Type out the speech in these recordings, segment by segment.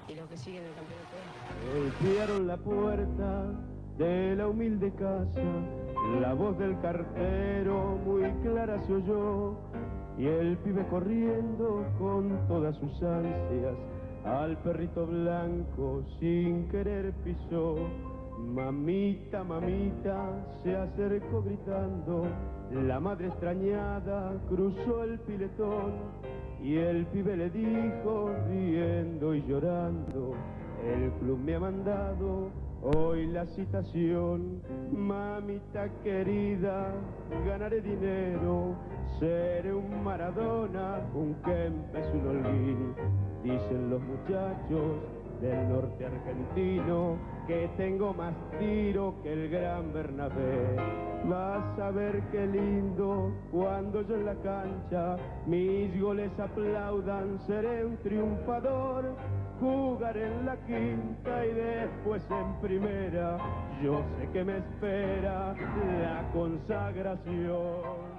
y los que siguen el campeonato. Golpearon la puerta de la humilde casa, la voz del cartero muy clara se oyó, y el pibe corriendo con todas sus ansias al perrito blanco sin querer pisó. Mamita, mamita, se acercó gritando, la madre extrañada cruzó el piletón, y el pibe le dijo riendo y llorando, el club me ha mandado hoy la citación. Mamita querida, ganaré dinero, seré un Maradona, un Kempes, un Holguín. Dicen los muchachos del norte argentino que tengo más tiro que el gran Bernabé. Vas a ver qué lindo cuando yo en la cancha mis goles aplaudan, seré un triunfador. Jugaré en la quinta y después en primera, yo sé que me espera la consagración.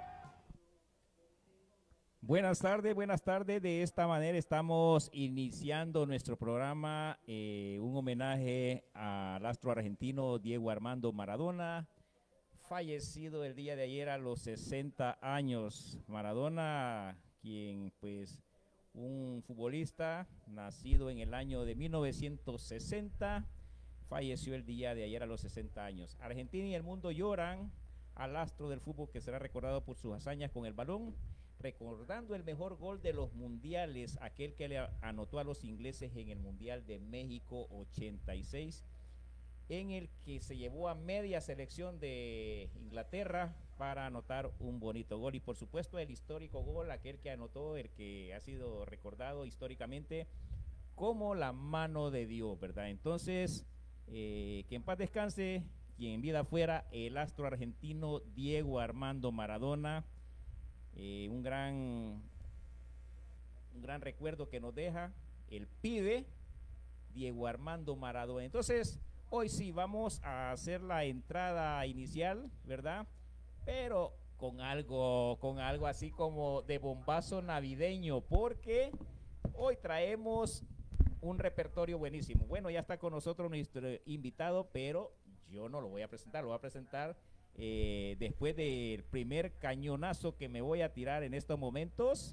Buenas tardes. De esta manera estamos iniciando nuestro programa, un homenaje al astro argentino Diego Armando Maradona, fallecido el día de ayer a los 60 años. Maradona, quien pues un futbolista nacido en el año de 1960, falleció el día de ayer a los 60 años. Argentina y el mundo lloran al astro del fútbol que será recordado por sus hazañas con el balón, recordando el mejor gol de los mundiales, aquel que le anotó a los ingleses en el Mundial de México 86, en el que se llevó a media selección de Inglaterra para anotar un bonito gol. Y por supuesto el histórico gol, aquel que anotó, el que ha sido recordado históricamente como la mano de Dios, ¿verdad? Entonces, que en paz descanse quien en vida fuera el astro argentino Diego Armando Maradona. Un gran recuerdo que nos deja el pibe Diego Armando Maradona. Entonces, hoy sí vamos a hacer la entrada inicial, ¿verdad? Pero con algo así como de bombazo navideño, porque hoy traemos un repertorio buenísimo. Bueno, ya está con nosotros nuestro invitado, pero yo no lo voy a presentar, lo voy a presentar después del primer cañonazo que me voy a tirar en estos momentos,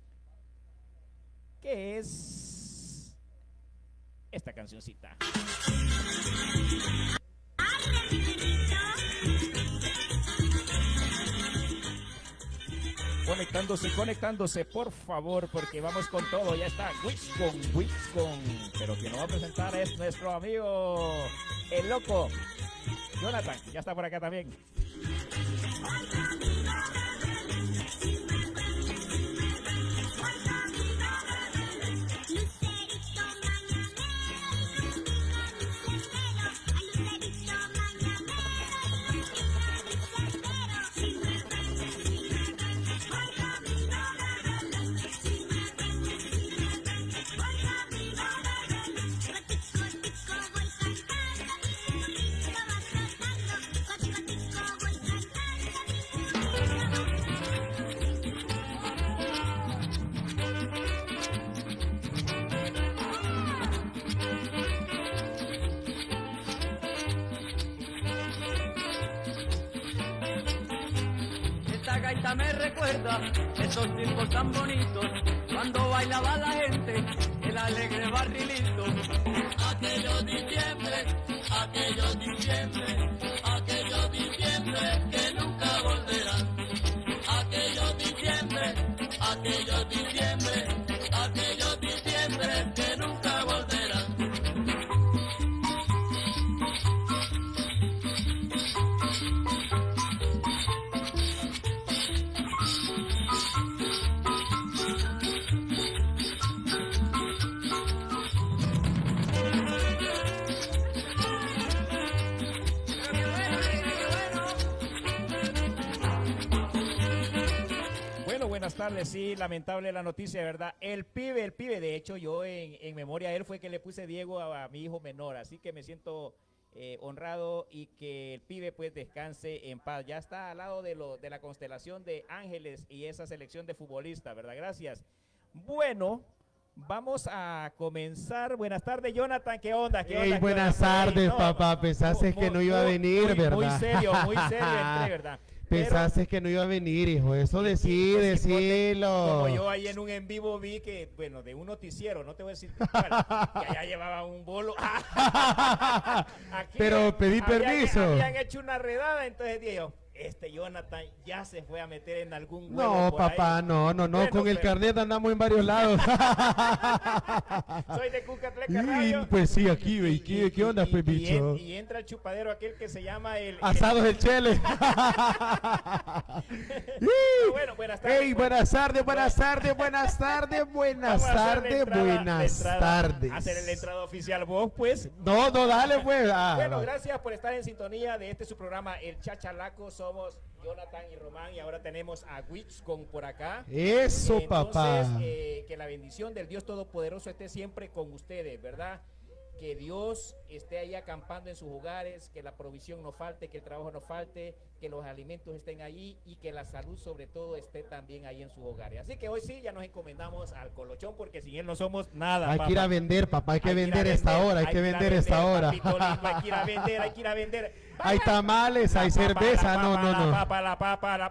que es esta cancioncita. Conectándose, por favor, porque vamos con todo. Ya está Wixcon. Pero quien nos va a presentar es nuestro amigo, el loco Jonathan, ya está por acá también. Me recuerda esos tiempos tan bonitos, cuando bailaba la gente, el alegre barrilito. Aquellos diciembre que nunca volverán. Aquellos diciembre que nunca volverán. Buenas tardes, sí, lamentable la noticia, ¿verdad? El pibe, de hecho yo en memoria a él fue que le puse Diego a mi hijo menor, así que me siento honrado y que el pibe pues descanse en paz. Ya está al lado de la constelación de ángeles y esa selección de futbolistas, ¿verdad? Gracias. Bueno, Vamos a comenzar. Buenas tardes, Jonathan. ¿Qué onda? ¿Qué Hey, onda? buenas ¿Qué onda? tardes, No, papá. Pensaste que no iba a venir, ¿verdad? Muy serio entré, ¿verdad? Pensaste que no iba a venir, hijo. Eso decilo. Como yo ahí en un en vivo vi que, bueno, de un noticiero, no te voy a decir cuál, que allá llevaba un bolo. Aquí Pero pedí permiso. Habían hecho una redada, entonces dije yo, Jonathan ya se fue a meter en algún huevo No, por papá, ahí. no. Bueno, Con el pero- carnet andamos en varios lados. Soy de Cuscatleca Y, Radio. pues sí, aquí, ve. ¿Qué onda, pues, bicho? Y entra el chupadero aquel que se llama el... Asados del Chele. Pero bueno, buenas tardes. Hey, buenas tardes. Buenas Vamos a hacer la entrada, tardes. Hacer la entrada oficial vos, pues. No, dale, pues. Bueno, gracias por estar en sintonía de su programa, El Chachalaco. Somos Jonathan y Román y ahora tenemos a Wixcon por acá. Eso, papá. Entonces, que la bendición del Dios Todopoderoso esté siempre con ustedes, ¿verdad? Que Dios esté ahí acampando en sus hogares, que la provisión no falte, que el trabajo no falte, que los alimentos estén allí y que la salud sobre todo esté también ahí en sus hogares. Así que hoy sí ya nos encomendamos al Colochón porque sin él no somos nada. Hay que ir a vender, papá. Hay que vender esta hora. Hay que vender esta hora. Papito lindo, hay que ir a vender, hay que ir a vender. Hay tamales, hay cerveza. No. La papa.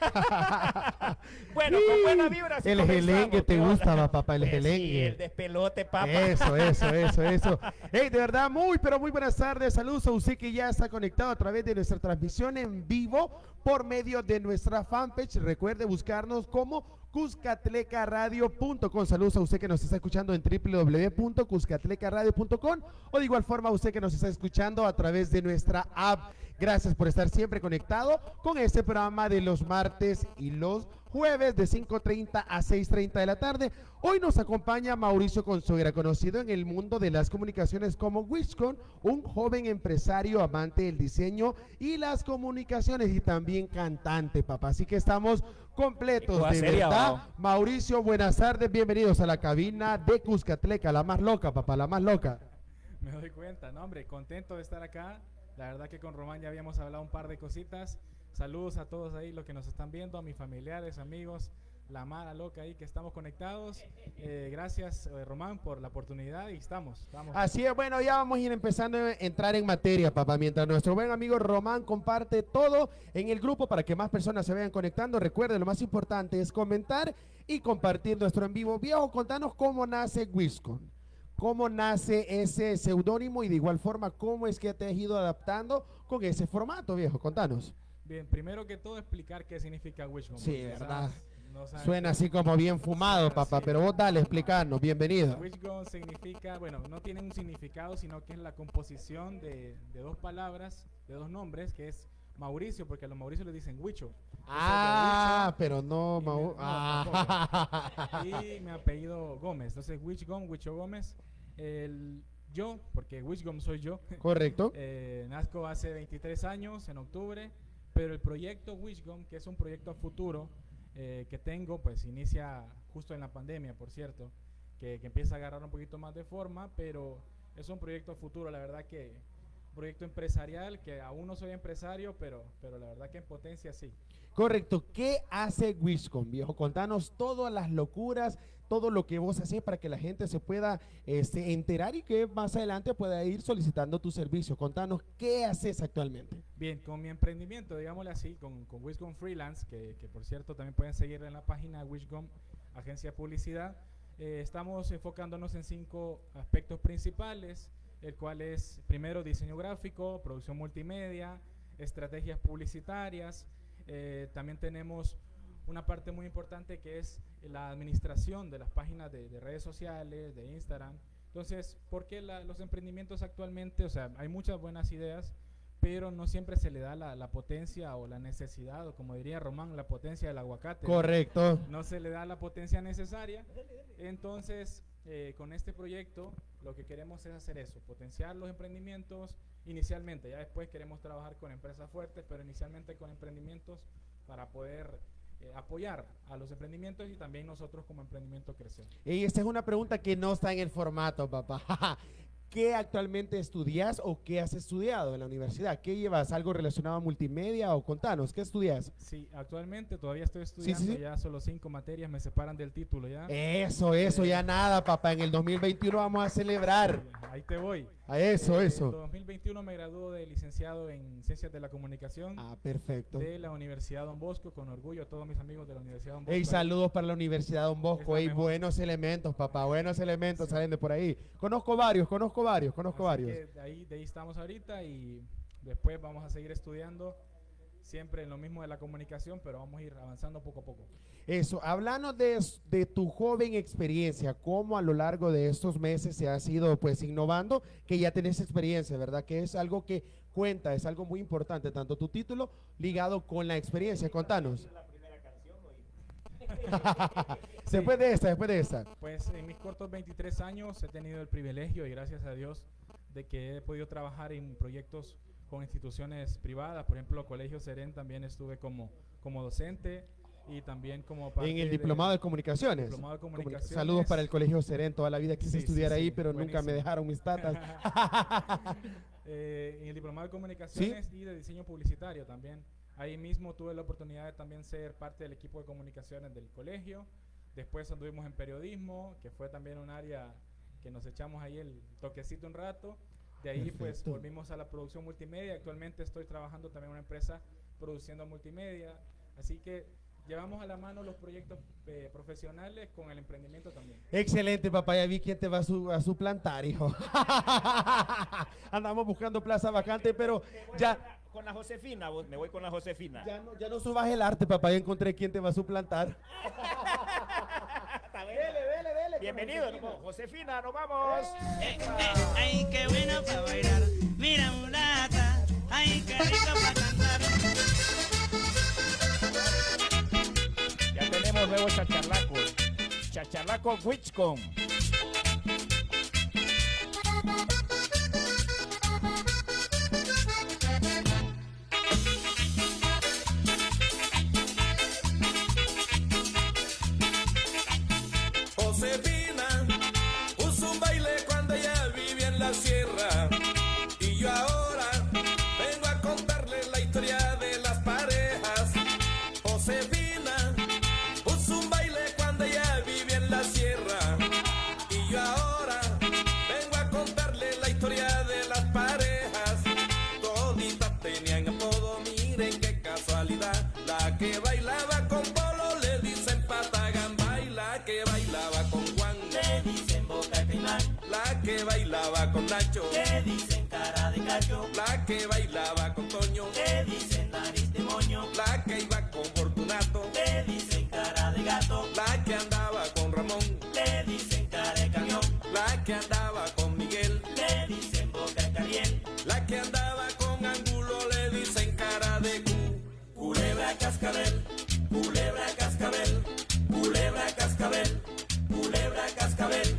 Bueno, con buena vibra. así El comenzamos. gelengue te ¿Qué onda? gusta, papá, el Sí, gelengue. el despelote, papá. Eso. Hey, de verdad, muy buenas tardes. Saludos a usted que ya está conectado a través de nuestra transmisión en vivo por medio de nuestra fanpage. Recuerde buscarnos como cuscatlecaradio.com. Saludos a usted que nos está escuchando en www.cuscatlecaradio.com o de igual forma a usted que nos está escuchando a través de nuestra app. Gracias por estar siempre conectado con este programa de los martes y los jueves de 5:30 a 6:30 de la tarde. Hoy nos acompaña Mauricio Consuegra, conocido en el mundo de las comunicaciones como Wixcon, un joven empresario amante del diseño y las comunicaciones y también cantante, papá. Así que estamos completos, Cosa de seria, verdad. ¿no? Mauricio, buenas tardes, bienvenidos a la cabina de Cuscatleca, la más loca, papá, la más loca. Me doy cuenta, no, hombre, contento de estar acá. La verdad que con Román ya habíamos hablado un par de cositas. Saludos a todos ahí los que nos están viendo, a mis familiares, amigos, la mala loca ahí que estamos conectados. Gracias, Román, por la oportunidad y estamos. Así es, bueno, ya vamos a ir empezando a entrar en materia, papá. Mientras nuestro buen amigo Román comparte todo en el grupo para que más personas se vayan conectando. Recuerden, lo más importante es comentar y compartir nuestro en vivo. Viejo, contanos cómo nace Wixcon. ¿Cómo nace ese seudónimo y de igual forma cómo es que te has ido adaptando con ese formato, viejo? Contanos. Bien, primero que todo explicar qué significa Wixcon. Sí, porque verdad. no saben Suena qué- así como bien fumado, papá, pero vos dale, explicarnos. Bienvenido. Wixcon significa, bueno, no tiene un significado, sino que es la composición de dos palabras, de dos nombres, que es Mauricio, porque a los Mauricios les dicen Huicho. Ah, pero no, Y Mau. no, Ah. Y mi apellido Gómez. Entonces, Wixcon, Huicho Gómez. Yo, porque Wixcon soy yo, Correcto. nazco hace 23 años, en octubre, pero el proyecto Wixcon, que es un proyecto a futuro que tengo, pues inicia justo en la pandemia, por cierto, que empieza a agarrar un poquito más de forma, pero es un proyecto a futuro, la verdad que proyecto empresarial, que aún no soy empresario, pero la verdad que en potencia sí. Correcto. ¿Qué hace Wixcon, viejo? Contanos todas las locuras, todo lo que vos haces para que la gente se pueda enterar y que más adelante pueda ir solicitando tu servicio. Contanos qué haces actualmente. Bien, con mi emprendimiento, digámosle así, con Wixcon Freelance, que por cierto también pueden seguirla en la página Wixcon, agencia de publicidad, estamos enfocándonos en 5 aspectos principales, el cual es primero diseño gráfico, producción multimedia, estrategias publicitarias, también tenemos una parte muy importante que es la administración de las páginas de redes sociales, de Instagram. Entonces, ¿por qué los emprendimientos actualmente? O sea, hay muchas buenas ideas, pero no siempre se le da la potencia o la necesidad, o como diría Román, la potencia del aguacate. Correcto. No se le da la potencia necesaria. Entonces, con este proyecto, lo que queremos es hacer eso, potenciar los emprendimientos inicialmente. Ya después queremos trabajar con empresas fuertes, pero inicialmente con emprendimientos para poder apoyar a los emprendimientos y también nosotros como emprendimiento crecer. Y esta es una pregunta que no está en el formato, papá. ¿qué actualmente estudias o qué has estudiado en la universidad? ¿Qué llevas? ¿Algo relacionado a multimedia o contanos? ¿Qué estudias? Sí, actualmente todavía estoy estudiando, sí. ya solo 5 materias me separan del título ya. Eso, ya nada, papá. En el 2021 vamos a celebrar. Ahí te voy. A eso. En 2021 me graduó de licenciado en Ciencias de la Comunicación Ah, perfecto. de la Universidad Don Bosco, con orgullo a todos mis amigos de la Universidad Don Bosco. Ey, saludos para la Universidad Don Bosco. Es la Ey, mejor. buenos elementos, papá. Buenos elementos salen de por ahí. Conozco varios. Así que de ahí estamos ahorita y después vamos a seguir estudiando siempre en lo mismo de la comunicación, pero vamos a ir avanzando poco a poco. Eso, háblanos de tu joven experiencia, cómo a lo largo de estos meses se has ido pues innovando, que ya tenés experiencia, ¿verdad? Que es algo que cuenta, es algo muy importante, tanto tu título ligado con la experiencia. Contanos. Después de esta. Pues en mis cortos 23 años he tenido el privilegio y gracias a Dios de que he podido trabajar en proyectos con instituciones privadas, por ejemplo, Colegio Seren también estuve como docente y también como parte En el diplomado de comunicaciones. Diplomado de Comunicaciones. Saludos para el Colegio Seren, toda la vida quise Sí, estudiar sí, ahí, sí, pero nunca me buenísimo. dejaron mis tatas. En el diplomado de Comunicaciones y de Diseño Publicitario también. Ahí mismo tuve la oportunidad de también ser parte del equipo de comunicaciones del colegio. Después anduvimos en periodismo, que fue también un área que nos echamos ahí el toquecito un rato. De ahí pues Perfecto. volvimos a la producción multimedia. Actualmente estoy trabajando también en una empresa produciendo multimedia. Así que llevamos a la mano los proyectos profesionales con el emprendimiento también. Excelente, papá, ya vi quién te va a suplantar, hijo. Andamos buscando plaza vacante, pero ya, Con la Josefina, me voy con la Josefina. ya no subas el arte, papá, ya encontré quién te va a suplantar. Dele. Bienvenido, Josefina, nos vamos. Ay, qué bueno para bailar. Mira, mulata. Ay, qué rico para cantar. Ya tenemos nuevos chacharlacos. Chacharlaco Witchcom. Josefina puso un baile cuando ella vivía en la sierra y yo ahora vengo a contarle la historia de las parejas. Josefina puso un baile cuando ella vivía en la sierra y yo ahora vengo a contarle la historia de las parejas. Toditas tenían apodo, miren qué casualidad. La que bailaba con Polo le dicen Patagamba y la que bailaba con Juan Le dicen boca caimán. la que bailaba con Nacho, Le dicen cara de gallo. la que bailaba con Toño, Le dicen nariz de moño. la que iba con Fortunato, Le dicen cara de gato. la que andaba con Ramón, Le dicen cara de camión. la que andaba con Miguel, Le dicen boca caliente. la que andaba con Angulo le dicen cara de Culebra cascabel. Culebra cascabel. Culebra cascabel. Culebra cascabel.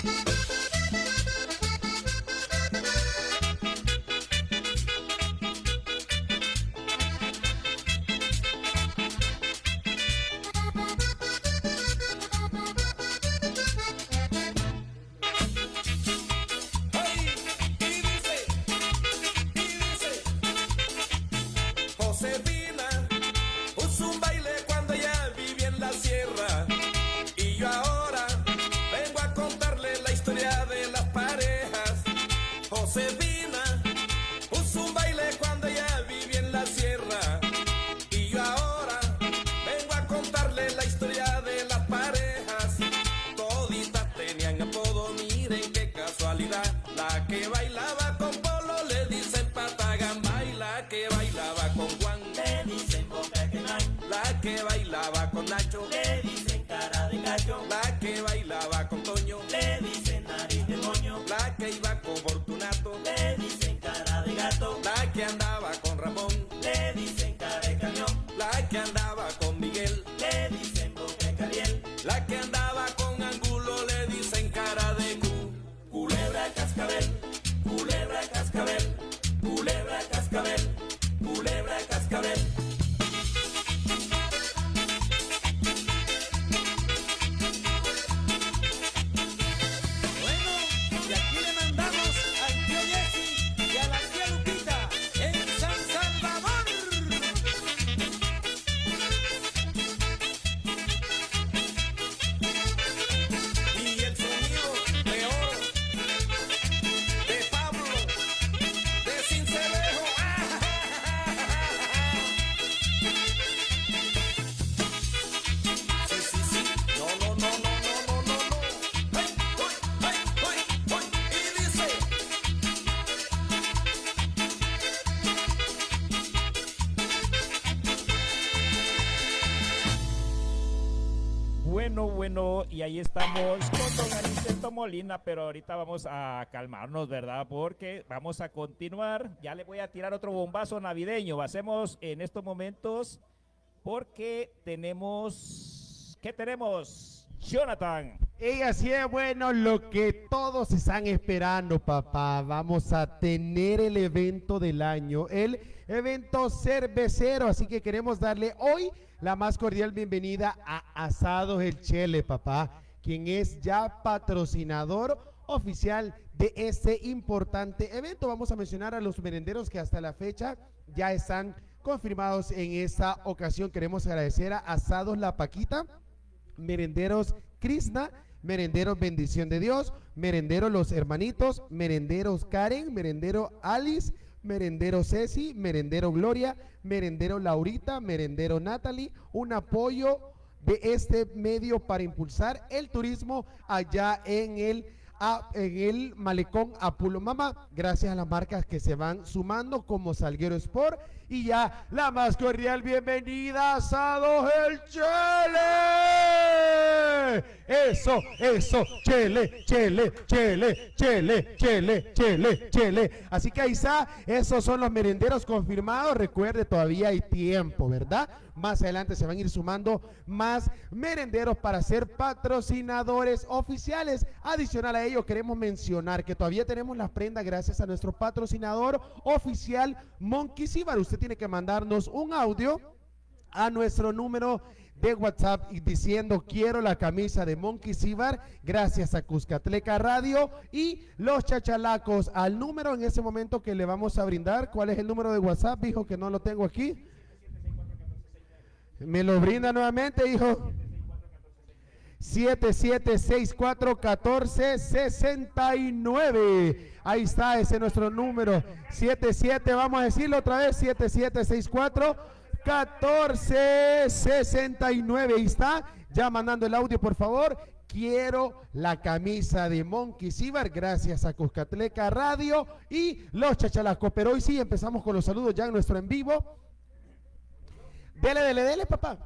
¡Ay! Y dice, Josefina puso un baile cuando ella vivía en la sierra y yo ahora vengo a contarle la historia de las parejas. Josefina puso un baile cuando ella vivía en la sierra y yo ahora vengo a contarle la historia de las parejas. Toditas tenían apodo, miren qué casualidad. La que bailaba con Polo le dicen Patagamba y la que bailaba con Juan, Le dicen boca caimán. la que bailaba con Nacho, Le dicen cara de gallo. la que bailaba con Toño, Le dicen nariz de moño. la que iba con Fortunato, Le dicen cara de gato. la que andaba con Ramón, Le dicen cara de camión. la que andaba con Miguel, Le dicen boca caliente. la que andaba con Angulo le dicen cara de Culebra cascabel. Culebra cascabel. Culebra cascabel. Culebra cascabel. y ahí estamos con don Aniceto Molina, pero ahorita vamos a calmarnos, ¿verdad? Porque vamos a continuar. Ya le voy a tirar otro bombazo navideño. Hacemos en estos momentos porque tenemos... ¿Qué tenemos, Jonathan? Y así es, bueno, lo que todos están esperando, papá. Vamos a tener el evento del año, el evento cervecero. Así que queremos darle hoy la más cordial bienvenida a Asados El Chele, papá, quien es ya patrocinador oficial de este importante evento. Vamos a mencionar a los merenderos que hasta la fecha ya están confirmados en esta ocasión. Queremos agradecer a Asados La Paquita, Merenderos Krishna, Merenderos Bendición de Dios, Merenderos Los Hermanitos, Merenderos Karen, Merendero Alice, Merendero Ceci, Merendero Gloria, Merendero Laurita, Merendero Natalie, un apoyo de este medio para impulsar el turismo allá en el malecón Apulo Mamá, gracias a las marcas que se van sumando como Salguero Sport y ya la más cordial bienvenida a Asados El Chele. Eso, Chele, Chele, Chele, Chele, Chele, Chele, Chele. Así que ahí está, esos son los merenderos confirmados. Recuerde, todavía hay tiempo, ¿verdad? Más adelante se van a ir sumando más merenderos para ser patrocinadores oficiales. Adicional a ello, queremos mencionar que todavía tenemos las prendas gracias a nuestro patrocinador oficial, Monkey Sibar. Usted tiene que mandarnos un audio a nuestro número de WhatsApp y diciendo quiero la camisa de Monkey Sibar, gracias a Cuscatleca Radio y Los Chachalacos, al número en ese momento que le vamos a brindar. ¿Cuál es el número de WhatsApp, hijo, que no lo tengo aquí? ¿Me lo brinda nuevamente, hijo? 77641469. Ahí está, ese es nuestro número. 77, vamos a decirlo otra vez, 77641469. Ahí está, ya mandando el audio, por favor. Quiero la camisa de Monkey Sibar, gracias a Cuscatleca Radio y Los Chachalacos. Pero hoy sí empezamos con los saludos ya en nuestro en vivo. Dele, papá.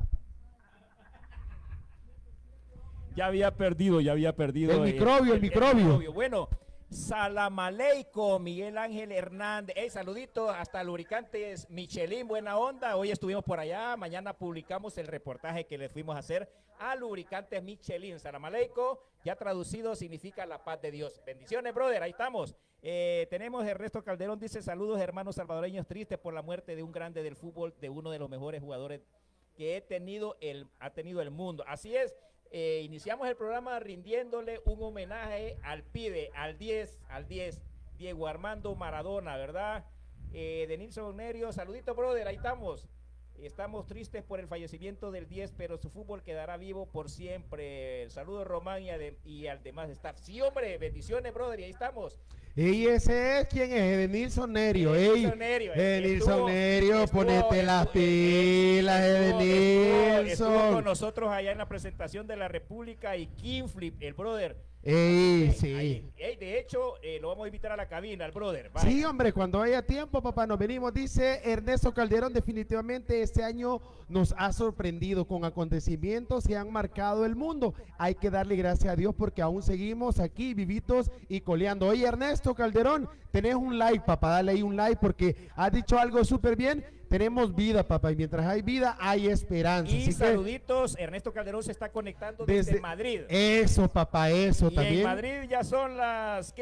Ya había perdido. El microbio. Bueno, salam aleikum, Miguel Ángel Hernández. Hey, saludito hasta Lubricantes Michelin, buena onda. Hoy estuvimos por allá, mañana publicamos el reportaje que le fuimos a hacer a Lubricantes Michelin. Salam aleikum, ya traducido significa la paz de Dios. Bendiciones, brother, ahí estamos. Tenemos Ernesto Calderón, dice saludos hermanos salvadoreños, tristes por la muerte de un grande del fútbol, de uno de los mejores jugadores que ha tenido el mundo. Así es. Iniciamos el programa rindiéndole un homenaje al pibe, al 10, Diego Armando Maradona, ¿verdad? Denilson Nerio, saludito, brother, ahí estamos. Estamos tristes por el fallecimiento del 10, pero su fútbol quedará vivo por siempre. El saludo Román y al demás staff. Sí, hombre, bendiciones, brother, y ahí estamos. Y ese es quien es, Edenilson Nerio. Edenilson Nerio, ponete las pilas, Edenilson. Estuvo con nosotros allá en la presentación de la República y Kingflip, el brother. Sí. De hecho, lo vamos a invitar a la cabina, al brother. Vaya. Sí, hombre, cuando haya tiempo, papá, nos venimos. Dice Ernesto Calderón, definitivamente este año nos ha sorprendido con acontecimientos que han marcado el mundo. Hay que darle gracias a Dios porque aún seguimos aquí vivitos y coleando. Oye, Ernesto Calderón, tenés un like, papá, dale ahí un like porque has dicho algo súper bien. Tenemos vida, papá, y mientras hay vida, hay esperanza. Y saluditos, Ernesto Calderón se está conectando desde Madrid. Eso, papá, eso y también. En Madrid ya son las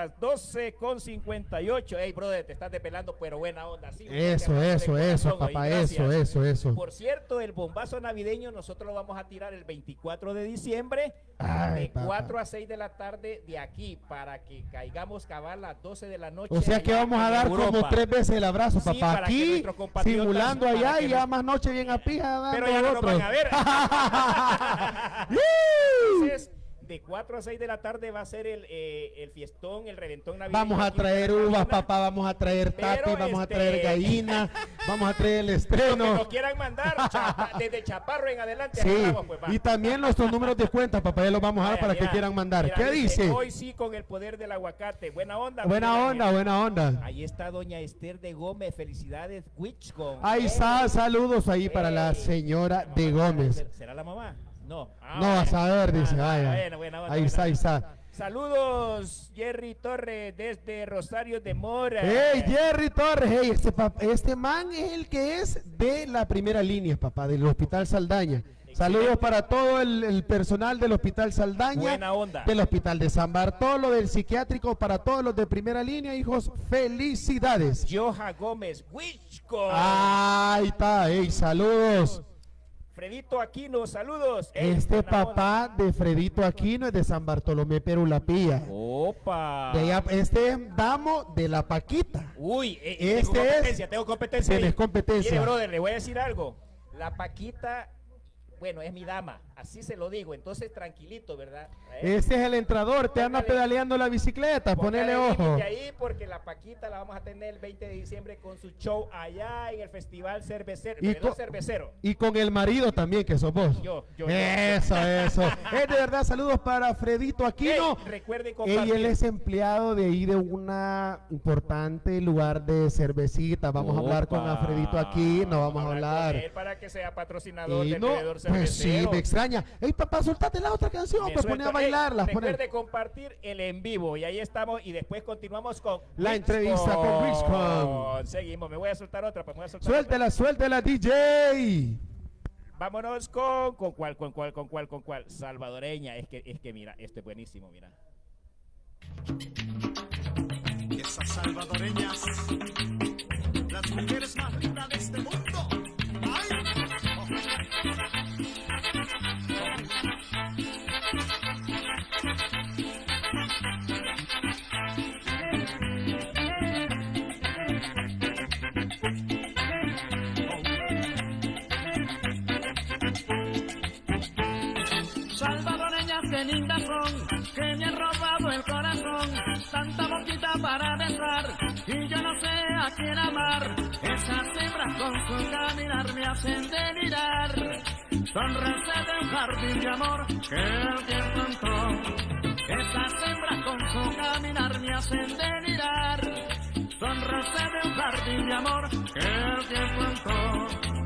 12:58. Hey, brother, te estás despelando, pero buena onda. Sí, eso, papá, eso. Por cierto, el bombazo navideño nosotros lo vamos a tirar el 24 de diciembre, de 4 a 6 de la tarde de aquí, para que caigamos cabal a las 12 de la noche. O sea que vamos a dar como 3 veces el abrazo, papá. Sí, aquí simulando allá y ya más noche bien a pija. Pero ya no lo van a ver. Entonces, de 4 a 6 de la tarde va a ser el fiestón, el reventón navideño. Vamos a traer uvas, papá, vamos a traer tapi, vamos a traer gallina, vamos a traer el estreno. Lo que nos quieran mandar, desde Chaparro en adelante. Sí, vamos, pues, y también nuestros números de cuenta, papá, ya los vamos a dar para que quieran mandar. Mira, ¿qué dice? Hoy sí con el poder del aguacate. Buena onda. Buena onda. Ahí está doña Esther de Gómez, felicidades, Witchcom. Ahí está, saludos ahí para la señora de Gómez. ¿Será la mamá? No. No, a saber, dice, vaya. Bueno, buena onda, Ahí buena está, ahí onda. está. Saludos, Jerry Torres, desde Rosario de Mora. Hey, Jerry Torres, hey, este man es el que es de la primera línea, papá, del Hospital Saldaña. Saludos para todo el personal del Hospital Saldaña, Buena onda. del Hospital de San Bartolo, del psiquiátrico, para todos los de primera línea, hijos, felicidades. Joja Gómez, Wichco. Ahí está, hey, saludos. Fredito Aquino, saludos. Ey, Este buena papá de Fredito Aquino es de San Bartolomé Perulapía. onda. Opa. De allá, este es Damo de la Paquita. Uy, Este tengo competencia. Tienes ahí. competencia. Mire, brother, le voy a decir algo. La Paquita, bueno, es mi dama, así se lo digo. Entonces, tranquilito, ¿verdad? Este es el entrador, te anda Póngale- pedaleando la bicicleta, ponele Póngale ojo. límite ahí porque la Paquita la vamos a tener el 20 de diciembre con su show allá en el Festival Cervecero. Y Vendedor co- Cervecero. Y con el marido también, que sos vos. Yo. Eso. Es de verdad, saludos para Fredito Aquino. Ey, recuerde Ey, compartir. él es empleado de ahí de una importante lugar de cervecita. Vamos a hablar con Opa. Alfredito Aquino, vamos a con hablar. él para que sea patrocinador Y del no, vendedor pues sí, cervecero. me extraña. Ey, papá, soltate la otra canción, Me pues pone a suelto. bailarla. Ey, pone- recuerde compartir el en vivo y ahí estamos y después continuamos con La Rixcon. entrevista con Rixcon. Seguimos, me voy a soltar otra, pues me voy a soltar otra. Suéltela, DJ. Vámonos con cuál. Salvadoreña, es que mira, esto es buenísimo, mira. Esas salvadoreñas, las mujeres más lindas de este mundo. Salvadoreñas que lindas son, que me han robado el corazón, tanta boquita para besar, y yo no sé a quién amar. Esas hembras con su caminar me hacen delirar, sonrisa de un jardín de amor que el tiempo plantó. Esas hembras con su caminar me hacen delirar, sonrisa de un jardín de amor que el tiempo plantó.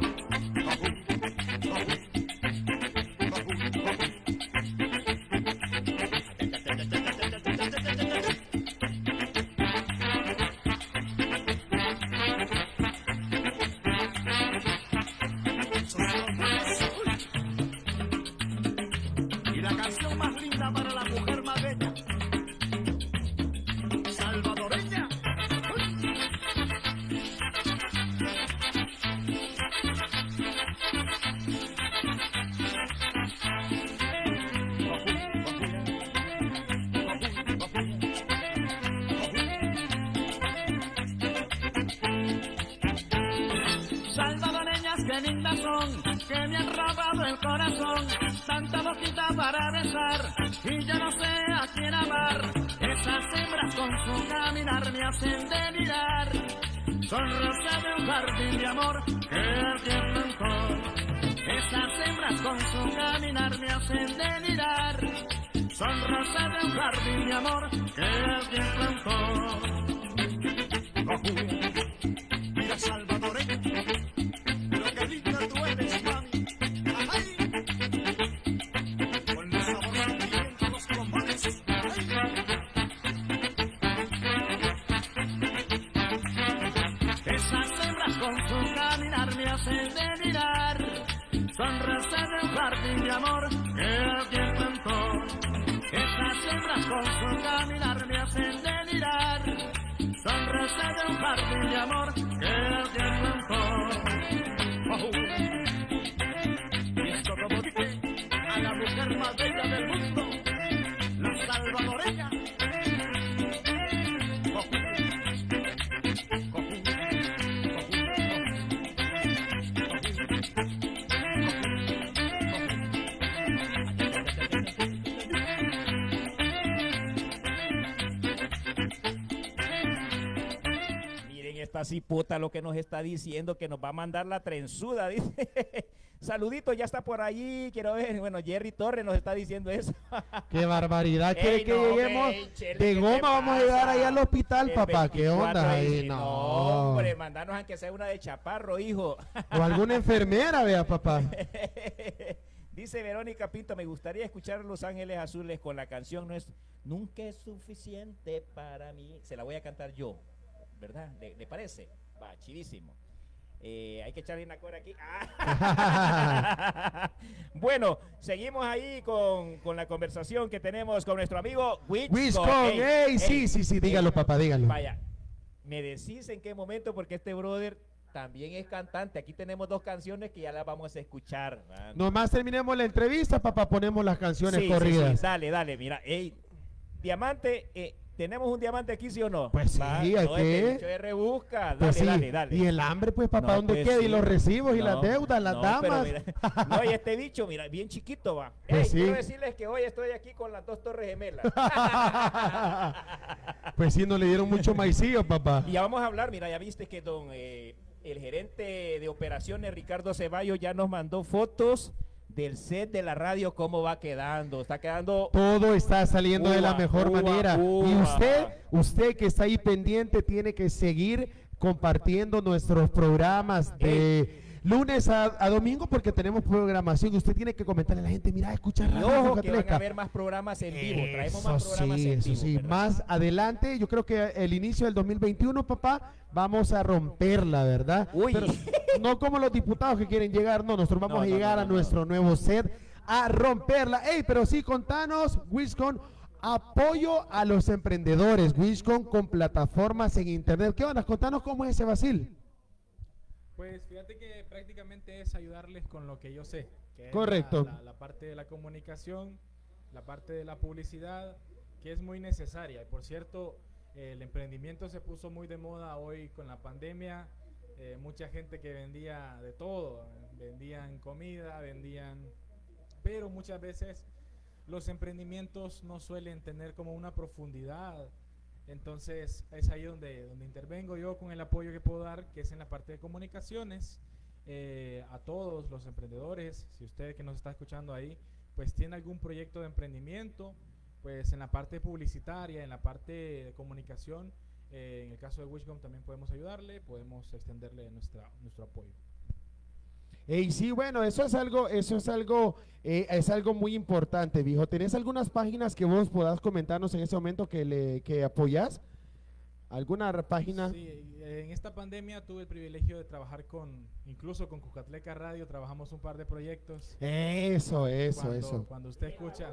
Y la canción más linda para la mujer más bella, salvadoreña. Salvadoreñas que lindas son, que me han robado el corazón, tanta boquita para besar, y yo no sé a quién amar. Esas hembras con su caminar me hacen delirar, son rosa de un jardín de amor que el tiempo plantó. Esas hembras con su caminar me hacen delirar, son rosa de un jardín de amor que el tiempo plantó. Mira salvadoreña, pero qué linda tú eres, mami. Ay. Con el sabor del viento, los trombones. Esas hembras con su caminar me hacen delirar, son rosas de un jardín de amor que el tiempo plantó. Esas hembras con su caminar me hacen delirar, son rosas de un jardín de amor que el tiempo plantó. Visto como dice a la mujer más bella del mundo, la salvadoreña. Miren esta cipota lo que nos está diciendo, que nos va a mandar la trenzuda, dice. Saludito, ya está por allí, quiero ver. Bueno, Jerry Torres nos está diciendo eso. Qué barbaridad, quiere Ey, que no, lleguemos hombre, Chele, de ¿qué te goma, vamos a llegar pasa? ahí al hospital, El papá, ¿qué 24 onda? ahí, Ahí, no. hombre, mandanos aunque sea una de chaparro, hijo. O alguna enfermera, vea, papá. Dice Verónica Pinto, me gustaría escuchar Los Ángeles Azules con la canción Nunca es suficiente para mí. Se la voy a cantar yo, ¿verdad? ¿Le parece? Va, chidísimo. Hay que echarle una cora aquí. Bueno, seguimos ahí con la conversación que tenemos con nuestro amigo Wiscon. Sí, dígalo, papá, dígalo. Vaya, me decís en qué momento, porque este brother también es cantante. Aquí tenemos 2 canciones que ya las vamos a escuchar, man. Nomás terminemos la entrevista, papá, ponemos las canciones corridas. Sí, dale, mira, diamante, ¿tenemos un diamante aquí, sí o no? Pues sí, hay que. Este rebusca, Pues sí. dale. Y el hambre, pues, papá, No, ¿dónde pues queda? sí. Y los recibos y No, las deudas, las no, damas. pero mira, no, y este bicho, mira, bien chiquito va. Pues sí. Quiero decirles que hoy estoy aquí con las 2 torres gemelas. Pues sí, no le dieron mucho maicillo, papá. Y ya vamos a hablar, mira, ya viste que el gerente de operaciones, Ricardo Ceballos, ya nos mandó fotos del set de la radio, cómo va quedando. Está quedando... Todo está saliendo de la mejor manera. Y usted que está ahí pendiente, tiene que seguir compartiendo nuestros programas de lunes a domingo, porque tenemos programación. Usted tiene que comentarle a la gente, mira, escucha Y Radio ojo, que van a Jucatleca. haber más programas en vivo. Traemos más programas en Eso vivo. sí, ¿verdad? más adelante, yo creo que el inicio del 2021, papá, vamos a romperla, ¿verdad? Uy. Pero no como los diputados que quieren llegar, no, nosotros vamos No, a llegar no, a nuestro nuevo set a romperla. Ey, pero sí, contanos, Wiscon, apoyo a los emprendedores, Wiscon, con plataformas en internet. ¿Qué onda? Contanos cómo es ese vacil. Pues fíjate que prácticamente es ayudarles con lo que yo sé. Que es Correcto. la parte de la comunicación, la parte de la publicidad, que es muy necesaria. Y por cierto, el emprendimiento se puso muy de moda hoy con la pandemia. Mucha gente que vendía de todo, vendían comida, pero muchas veces los emprendimientos no suelen tener como una profundidad. Entonces es ahí donde intervengo yo con el apoyo que puedo dar, que es en la parte de comunicaciones, a todos los emprendedores. Si usted que nos está escuchando ahí, pues tiene algún proyecto de emprendimiento, pues en la parte publicitaria, en la parte de comunicación, en el caso de Wiscom también podemos ayudarle, podemos extenderle nuestro apoyo. Y sí, bueno, eso es algo muy importante, viejo. ¿Tenés algunas páginas que vos podás comentarnos en ese momento que apoyás? ¿Alguna página? Sí, en esta pandemia tuve el privilegio de trabajar incluso con Jucatleca Radio, trabajamos un par de proyectos. Eso. Cuando usted escucha...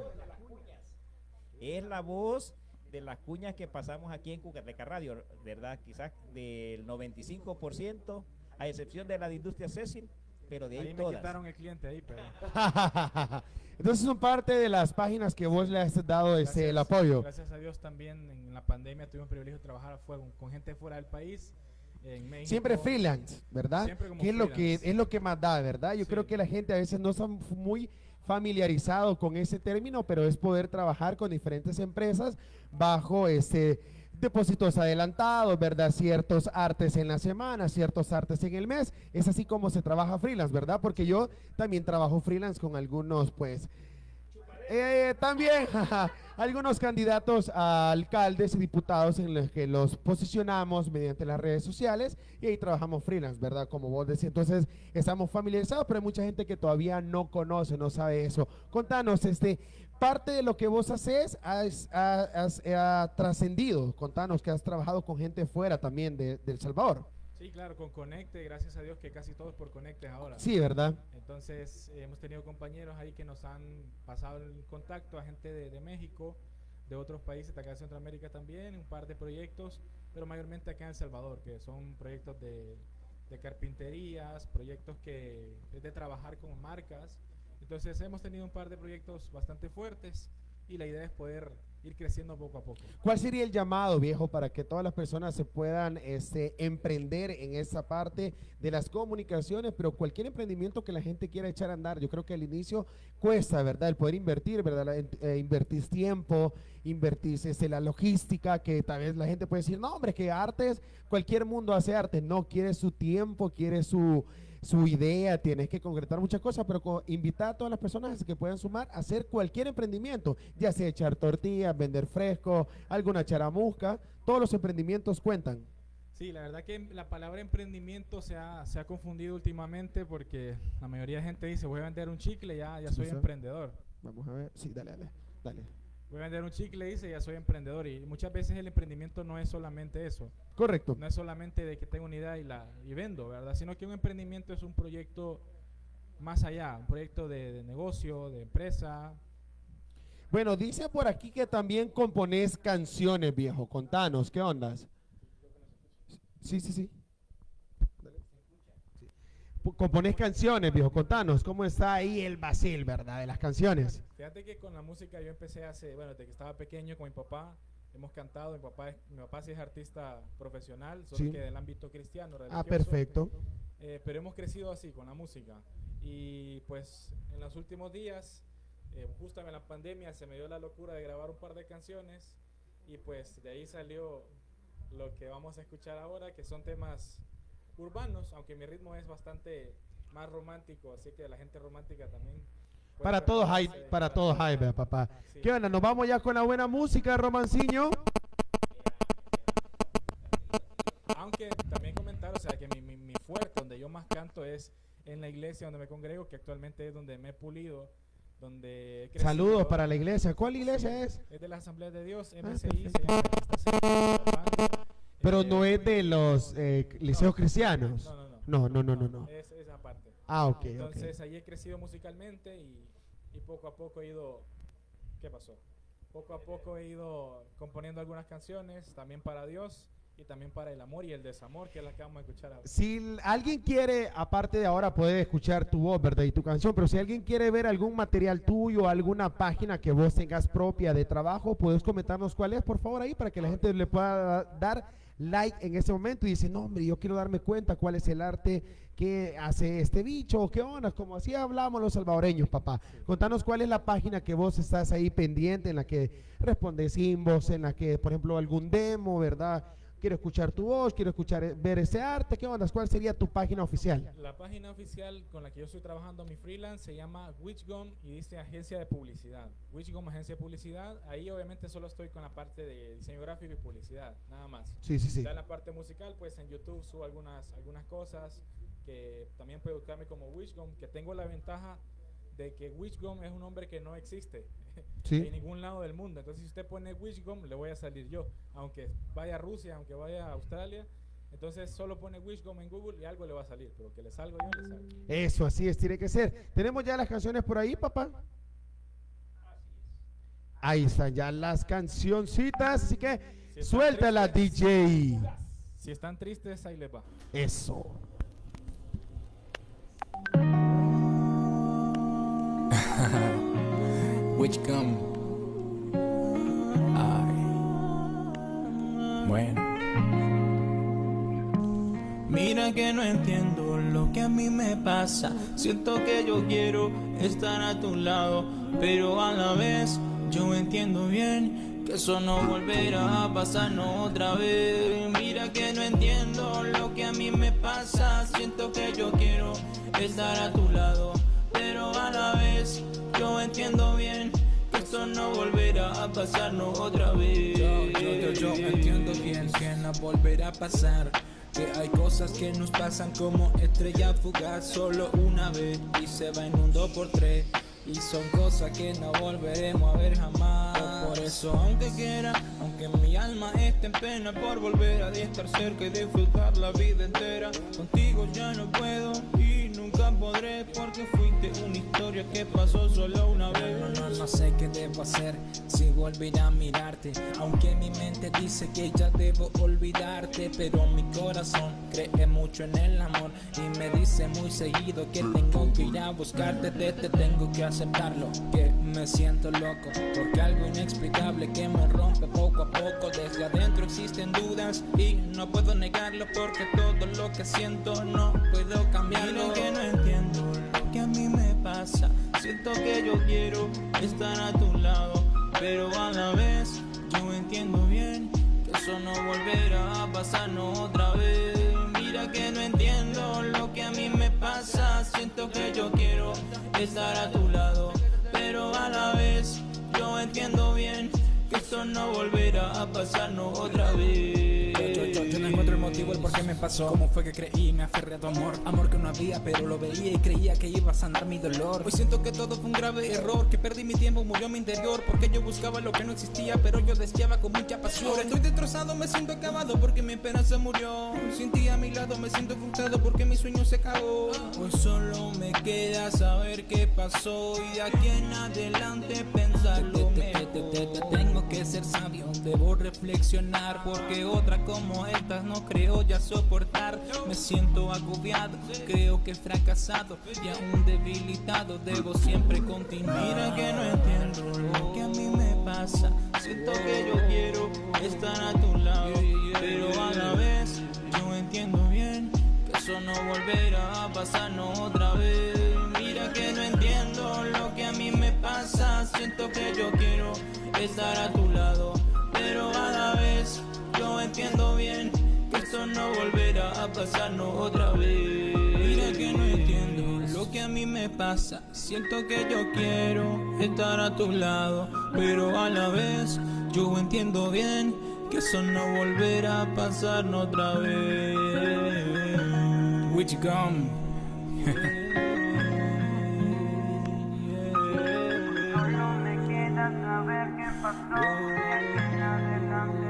Es la voz de las cuñas que pasamos aquí en Jucatleca Radio, ¿verdad? Quizás del 95%, a excepción de la de Industria Cecil, pero de ahí me todas. quitaron el cliente ahí, pero... Entonces son parte de las páginas que vos le has dado el apoyo. Gracias a Dios también en la pandemia tuvimos el privilegio de trabajar con gente fuera del país, en México. Siempre freelance, ¿verdad? Siempre como ¿Qué freelance. es lo que más da, verdad? Yo Sí. creo que la gente a veces no está muy familiarizado con ese término, pero es poder trabajar con diferentes empresas bajo depósitos adelantados, ¿verdad? Ciertos artes en la semana, ciertos artes en el mes. Es así como se trabaja freelance, ¿verdad? Porque yo también trabajo freelance con algunos, pues, también algunos candidatos a alcaldes y diputados en los que los posicionamos mediante las redes sociales y ahí trabajamos freelance, ¿verdad? Como vos decís, entonces estamos familiarizados, pero hay mucha gente que todavía no conoce, no sabe eso. Contanos, parte de lo que vos haces ha trascendido. Contanos que has trabajado con gente fuera también de El Salvador. Sí, claro, con Conecte, gracias a Dios que casi todos por Conecte ahora. Sí, ¿verdad? Entonces hemos tenido compañeros ahí que nos han pasado el contacto a gente de México, de otros países, de acá de Centroamérica también, un par de proyectos, pero mayormente acá en El Salvador, que son proyectos de carpinterías, proyectos que es de trabajar con marcas. Entonces hemos tenido un par de proyectos bastante fuertes y la idea es poder ir creciendo poco a poco. ¿Cuál sería el llamado, viejo, para que todas las personas se puedan emprender en esa parte de las comunicaciones, pero cualquier emprendimiento que la gente quiera echar a andar? Yo creo que al inicio cuesta, ¿verdad? El poder invertir, ¿verdad? Invertís tiempo, invertís la logística, que tal vez la gente puede decir, no, hombre, que artes, cualquier mundo hace arte. No, quiere su tiempo, quiere su idea, tienes que concretar muchas cosas, pero invitar a todas las personas que puedan sumar a hacer cualquier emprendimiento, ya sea echar tortillas, vender fresco, alguna charamusca, todos los emprendimientos cuentan. Sí, la verdad que la palabra emprendimiento se ha confundido últimamente porque la mayoría de gente dice voy a vender un chicle, ya soy emprendedor. Vamos a ver, sí, dale. Voy a vender un chicle, dice, ya soy emprendedor. Y muchas veces el emprendimiento no es solamente eso. Correcto. No es solamente de que tengo una idea y vendo, ¿verdad? Sino que un emprendimiento es un proyecto más allá, un proyecto de negocio, de empresa. Bueno, dice por aquí que también componés canciones, viejo. Contanos, ¿qué ondas? Sí. Componés canciones, viejo. Contanos, ¿cómo está ahí el vacil, verdad, de las canciones? Fíjate que con la música yo empecé desde que estaba pequeño con mi papá. Hemos cantado, mi papá sí es artista profesional, solo que del ámbito cristiano, religioso. Perfecto. Pero hemos crecido así, con la música. Y pues en los últimos días, justo en la pandemia, se me dio la locura de grabar un par de canciones. Y pues de ahí salió lo que vamos a escuchar ahora, que son temas urbanos, aunque mi ritmo es bastante más romántico, así que la gente romántica también. Para todos hay, papá. Sí. ¿Qué onda? ¿Nos vamos ya con la buena música, Romanciño? Aunque también comentar, o sea, que mi fuerte, donde yo más canto es en la iglesia donde me congrego, que actualmente es donde me he pulido, donde he crecido. Saludos para la iglesia. ¿Cuál iglesia es? Es de la Asamblea de Dios, MSI, se llama. Pero no es de los liceos cristianos. No. Es esa parte. Ok. Entonces ahí he crecido musicalmente y poco a poco he ido. ¿Qué pasó? Poco a poco he ido componiendo algunas canciones también para Dios y también para el amor y el desamor, que es la que vamos a escuchar ahora. Si alguien quiere, aparte de ahora poder escuchar tu voz, ¿verdad? Y tu canción, pero si alguien quiere ver algún material tuyo, alguna página que vos tengas propia de trabajo, puedes comentarnos cuál es, por favor, ahí, para que la gente le pueda dar like en ese momento y dice, no hombre, yo quiero darme cuenta cuál es el arte que hace este bicho, o qué onda, como así hablamos los salvadoreños, papá. Contanos cuál es la página que vos estás ahí pendiente, en la que respondes inbox, en la que, por ejemplo, algún demo, ¿verdad? Quiero escuchar tu voz, quiero ver ese arte, ¿qué onda? ¿Cuál sería tu página oficial? La página oficial con la que yo estoy trabajando mi freelance se llama Witchgum y dice agencia de publicidad. Witchgum, agencia de publicidad. Ahí obviamente solo estoy con la parte de diseño gráfico y publicidad, nada más. Sí. Ya en la parte musical, pues en YouTube subo algunas cosas que también puede buscarme como Witchgum, que tengo la ventaja de que Witchgum es un nombre que no existe en ningún lado del mundo. Entonces si usted pone Witchgum, le voy a salir yo, aunque vaya a Rusia, aunque vaya a Australia. Entonces solo pone Witchgum en Google y algo le va a salir, pero que le salgo yo, le salgo. Eso, así es, tiene que ser. ¿Tenemos ya las canciones por ahí, papá? Ahí están ya las cancioncitas, así que si suéltala, DJ. Si están tristes, ahí les va. Eso. Witchgum. Ay. Bueno. Mira que no entiendo lo que a mí me pasa. Siento que yo quiero estar a tu lado, pero a la vez yo entiendo bien que eso no volverá a pasarnos otra vez. Mira que no entiendo lo que a mí me pasa. Siento que yo quiero estar a tu lado, pero a la vez yo entiendo bien que esto no volverá a pasarnos otra vez. Yo entiendo bien que no volverá a pasar, que hay cosas que nos pasan como estrella fugaz solo una vez y se va en un 2x3, y son cosas que no volveremos a ver jamás. Por eso aunque quiera, aunque mi alma esté en pena por volver a estar cerca y disfrutar la vida entera, contigo ya no puedo y nunca podré, porque fuiste una historia que pasó solo una vez. No sé qué debo hacer si volver a mirarte, aunque mi mente dice que ya debo olvidarte, pero mi corazón cree mucho en el amor y me dice muy seguido que tengo que ir a buscarte, te tengo que aceptarlo, que me siento loco porque algo inexplicable que me rompe poco a poco. Desde adentro existen dudas y no puedo negarlo, porque todo lo que siento no puedo cambiarlo. Que no entiendo lo que a mí me pasa. Siento que yo quiero estar a tu lado, pero a la vez yo entiendo bien que eso no volverá a pasarnos otra vez. Mira que no entiendo lo que a mí me pasa. Siento que yo quiero estar a tu lado, pero a la vez yo entiendo bien que esto no volverá a pasarnos otra vez. Yo no encuentro el motivo, el por qué me pasó. Cómo fue que creí, me aferré a tu amor. Amor que no había, pero lo veía y creía que iba a sanar mi dolor. Hoy siento que todo fue un grave error, que perdí mi tiempo, murió mi interior. Porque yo buscaba lo que no existía, pero yo deseaba con mucha pasión. Ahora estoy destrozado, me siento acabado porque mi esperanza murió. Sin ti a mi lado me siento frustrado porque mi sueño se acabó. Hoy solo me queda saber qué pasó y de aquí en adelante pensarlo mejor. Tengo que ser sabio, debo reflexionar, porque otra como estas no creo ya soportar. Me siento agobiado, creo que he fracasado y aún debilitado, debo siempre continuar. Mira que no entiendo lo que a mí me pasa, siento que yo quiero estar a tu lado, pero a la vez yo entiendo bien que eso no volverá a pasarnos otra vez. Mira que no entiendo lo que a mí me pasa, siento que yo quiero estar a tu lado, pero a la vez yo entiendo bien que esto no volverá a pasarnos otra vez. Mira que no entiendo lo que a mí me pasa, siento que yo quiero estar a tu lado, pero a la vez yo entiendo bien que eso no volverá a pasarnos otra vez. Which gum? Solo me queda saber qué pasó y aquí en adelante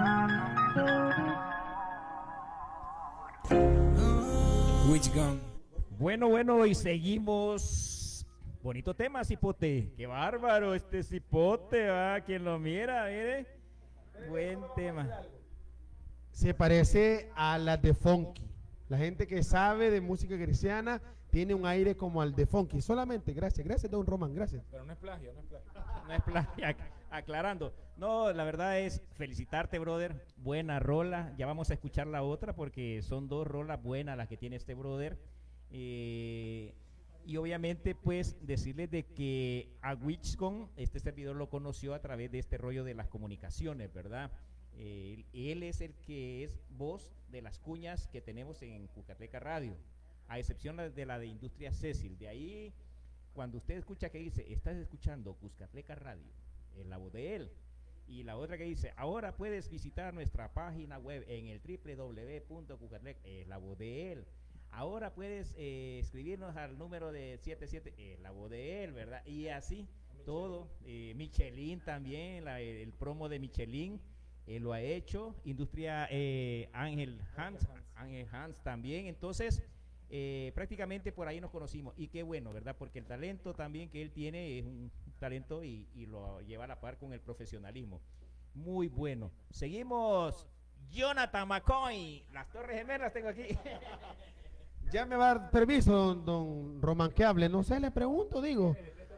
pensarlo. Which gum? Bueno, y seguimos. Bonito tema, Cipote. Qué bárbaro este Cipote, va. Quien lo mira, mire. Buen tema. Se parece a la de Funky. La gente que sabe de música cristiana tiene un aire como al de Funky. Solamente, gracias, don Román, gracias. Pero no es plagio, no es plagio. No es plagio, aclarando. No, la verdad es felicitarte, brother. Buena rola. Ya vamos a escuchar la otra porque son dos rolas buenas las que tiene este brother. Y obviamente pues decirles de que a Witchcom este servidor lo conoció a través de este rollo de las comunicaciones, ¿verdad? Él es el que es voz de las cuñas que tenemos en Cuscatleca Radio, a excepción de la de Industria Cecil. De ahí, cuando usted escucha que dice, estás escuchando Cuscatleca Radio, es la voz de él. Y la otra que dice, ahora puedes visitar nuestra página web en el www.cuscatleca, es la voz de él. Ahora puedes escribirnos al número de 77, la voz de él, ¿verdad? Y así, todo. Michelin también, el promo de Michelin, lo ha hecho. Industria Ángel Hans también. Entonces, prácticamente por ahí nos conocimos. Y qué bueno, ¿verdad? Porque el talento también que él tiene es un talento y lo lleva a la par con el profesionalismo. Muy bueno. Seguimos. Jonathan McCoy. Las Torres Gemelas tengo aquí. Ya me va a dar permiso, don Román, que hable. No sé, le pregunto, digo.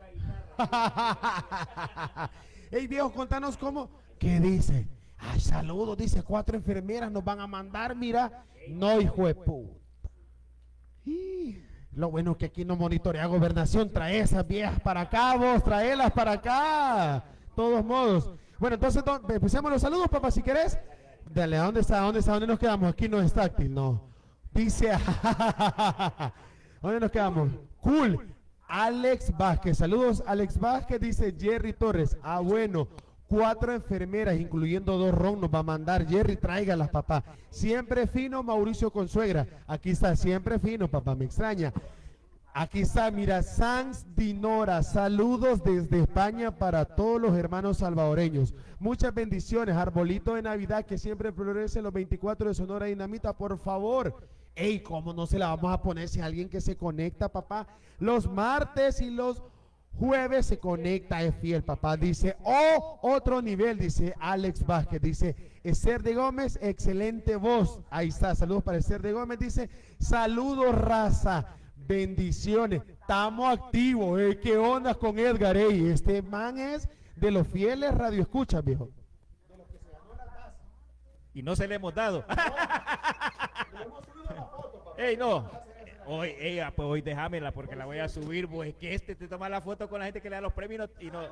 Ey, viejo, contanos cómo. ¿Qué dice? Ay, saludos, dice, 4 enfermeras nos van a mandar, mira. No, hijo de puta. Lo bueno que aquí no monitorea Gobernación. Trae esas viejas para acá, vos, traelas para acá. Todos modos. Bueno, entonces empecemos los saludos, papá, si querés. Dale, ¿a dónde está? ¿Dónde nos quedamos? Aquí no es táctil, no. Dice, ¿dónde nos quedamos? Cool. Alex Vázquez, saludos Alex Vázquez, dice Jerry Torres. Ah, bueno, 4 enfermeras, incluyendo 2 ron, nos va a mandar. Jerry, tráigalas, papá. Siempre fino, Mauricio Consuegra. Aquí está, siempre fino, papá, me extraña. Aquí está, mira, Sanz Dinora, saludos desde España para todos los hermanos salvadoreños. Muchas bendiciones, arbolito de Navidad que siempre florece los 24 de Sonora Dinamita, por favor. Ey, ¿cómo no se la vamos a poner si alguien que se conecta, papá? Los martes y los jueves se conecta, es fiel, papá. Dice, otro nivel, dice Alex Vázquez. Dice, Esther de Gómez, excelente voz. Ahí está, saludos para Esther de Gómez. Dice, saludos, raza. Bendiciones, estamos activos. ¿Qué onda con Edgar? Este man es de los fieles radioescuchas, viejo. De los que se ganó la taza. Y no se le hemos dado. Ey, no. Hoy déjamela porque la voy a subir. Pues que te toma la foto con la gente que le da los premios y no.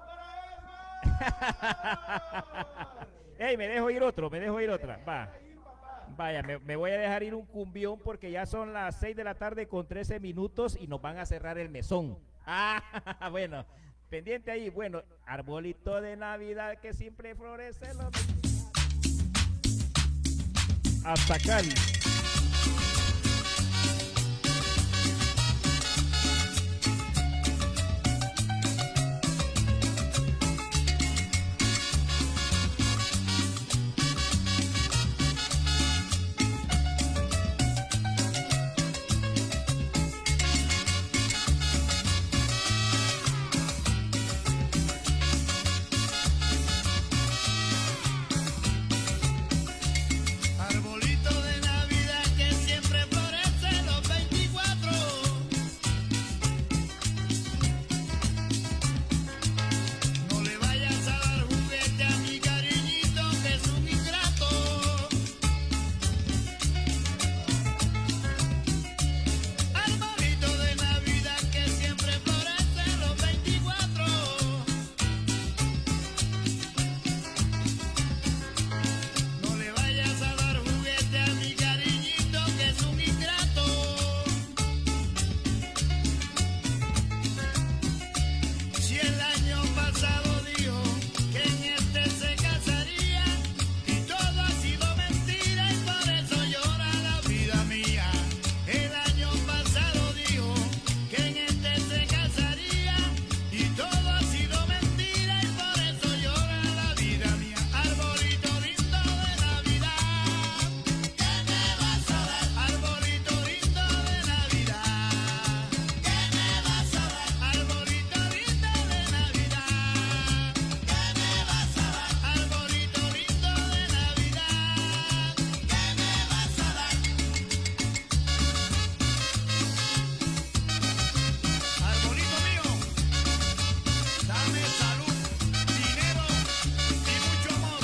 Ey, me dejo ir otra. Va. Vaya, me voy a dejar ir un cumbión porque ya son las 6 de la tarde con 13 minutos y nos van a cerrar el mesón. Bueno, pendiente ahí. Bueno, arbolito de Navidad que siempre florece. hasta Cali. Arbolito de Navidad que siempre florece los 24. No le vayas a dar juguete a mi cariñito que es un ingrato. Arbolito de Navidad que siempre florece los 24. No le vayas a dar juguete a mi cariñito que es un ingrato. Si el año pasado dijo que en este se casaría y todo ha sido mentira y por eso llora la vida mía. El año pasado dijo que en este se casaría y todo ha sido mentira y por eso llora la vida mía. Arbolito lindo de Navidad, ¿qué me vas a dar? Arbolito lindo de Navidad, ¿qué me vas a dar? Arbolito lindo de Navidad, ¿qué me vas a dar? Arbolito lindo de Navidad, ¿qué me vas a dar? Arbolito mío, dame salud, dinero y mucho amor.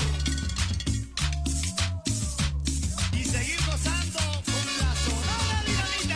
Y seguir gozando con la Sonora Dinamita.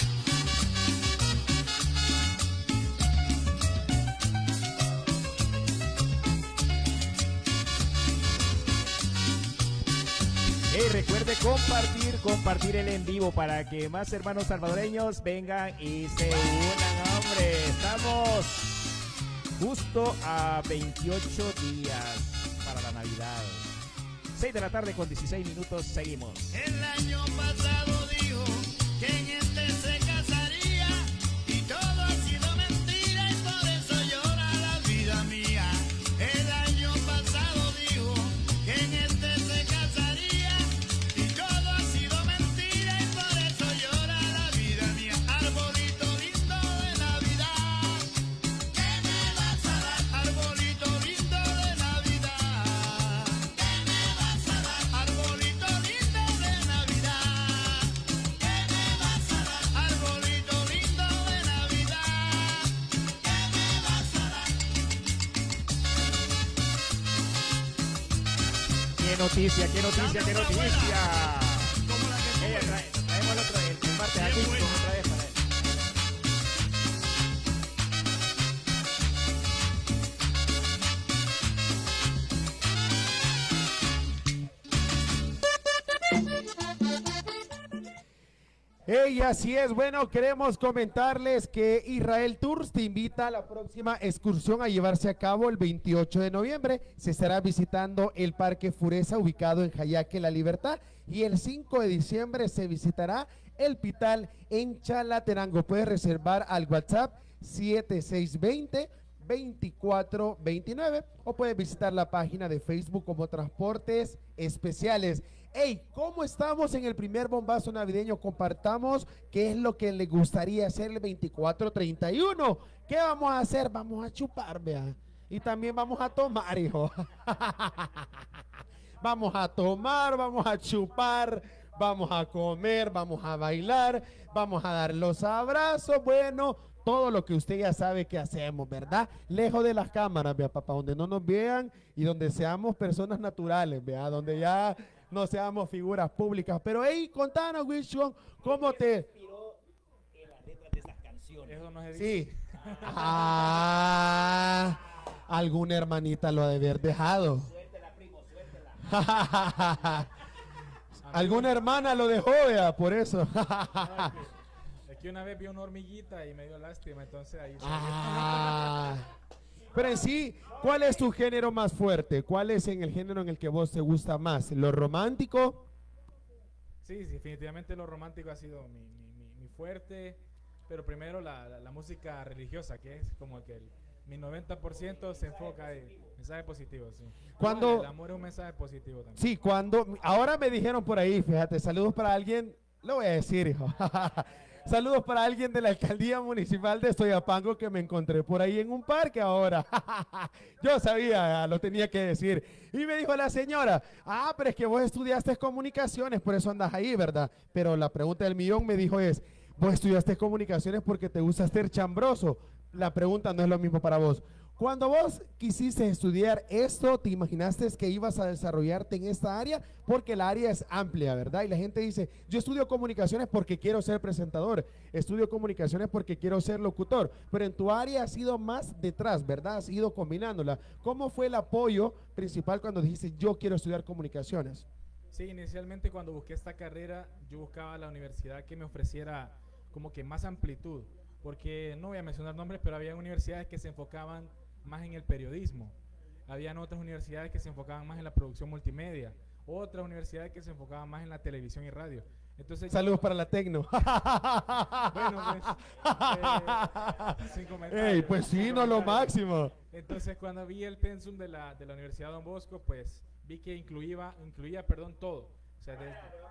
Hey, recuerde compartir el en vivo para que más hermanos salvadoreños vengan y se unan, hombre. Estamos justo a 28 días para la Navidad. 6 de la tarde con 16 minutos, seguimos. El año pasado dijo que en este se casaría y todo ha sido mentira y por eso llora la vida mía. El año pasado dijo que en este se casaría y todo ha sido mentira y por eso llora la vida mía. Arbolito lindo de Navidad, ¿qué me vas a dar? Arbolito lindo de Navidad, ¿qué me vas a dar? Arbolito lindo de Navidad, ¿qué me vas a dar? Arbolito lindo de Navidad, ¿qué me vas a dar? ¡Qué noticia, qué noticia, qué noticia! Como la que Ella traemos el otro, el martes aquí, Bien, bueno. otra vez para él. Hey, así es. Bueno, queremos comentarles que Israel Tours te invita a la próxima excursión a llevarse a cabo el 28 de noviembre. Se estará visitando el Parque Fureza ubicado en Jayaque, La Libertad. Y el 5 de diciembre se visitará el Pital en Chalatenango. Puedes reservar al WhatsApp 7620-2429 o puedes visitar la página de Facebook como Transportes Especiales. Hey, ¿cómo estamos en el primer bombazo navideño? Compartamos qué es lo que le gustaría hacer el 24-31. ¿Qué vamos a hacer? Vamos a chupar, vea. Y también vamos a tomar, hijo. Vamos a tomar, vamos a chupar, vamos a comer, vamos a bailar, vamos a dar los abrazos, bueno, todo lo que usted ya sabe que hacemos, ¿verdad? Lejos de las cámaras, vea, papá, donde no nos vean y donde seamos personas naturales, vea, donde ya no seamos figuras públicas. Pero, hey, contanos, Wilson, ¿cómo te...? En las letras de esas canciones. Eso no se dice. Sí. Ah, alguna hermanita lo ha de haber dejado. Suéltela, primo, suéltela. Alguna hermana lo dejó, vea, por eso. Es que una vez vi una hormiguita y me dio lástima, entonces ahí... Ah. Pero en sí, ¿cuál es tu género más fuerte? ¿Cuál es en el género en el que vos te gusta más? ¿Lo romántico? Sí, sí, definitivamente lo romántico ha sido mi fuerte, pero primero la música religiosa, que es como que mi 90% se enfoca en mensajes positivos. Sí. Cuando- El amor es un mensaje positivo también. Sí, ahora me dijeron por ahí, fíjate, saludos para alguien, lo voy a decir, hijo. Saludos para alguien de la alcaldía municipal de Soyapango que me encontré por ahí en un parque ahora. Yo sabía, lo tenía que decir. Y me dijo la señora, pero es que vos estudiaste comunicaciones, por eso andas ahí, ¿verdad? Pero la pregunta del millón me dijo es, vos estudiaste comunicaciones porque te gusta ser chambroso. La pregunta no es lo mismo para vos. Cuando vos quisiste estudiar esto, ¿te imaginaste que ibas a desarrollarte en esta área? Porque la área es amplia, ¿verdad? Y la gente dice, yo estudio comunicaciones porque quiero ser presentador, estudio comunicaciones porque quiero ser locutor, pero en tu área has ido más detrás, ¿verdad? Has ido combinándola. ¿Cómo fue el apoyo principal cuando dijiste, yo quiero estudiar comunicaciones? Sí, inicialmente cuando busqué esta carrera, yo buscaba la universidad que me ofreciera como que más amplitud, porque no voy a mencionar nombres, pero había universidades que se enfocaban más en el periodismo, habían otras universidades que se enfocaban más en la producción multimedia, otras universidades que se enfocaban más en la televisión y radio. Entonces, saludos para la Tecno. Bueno, pues, sin comentarios. Ey, pues sí, Sin no lo comentarios. máximo. Entonces, cuando vi el pensum de la Universidad Don Bosco, pues vi que incluía todo. O sea,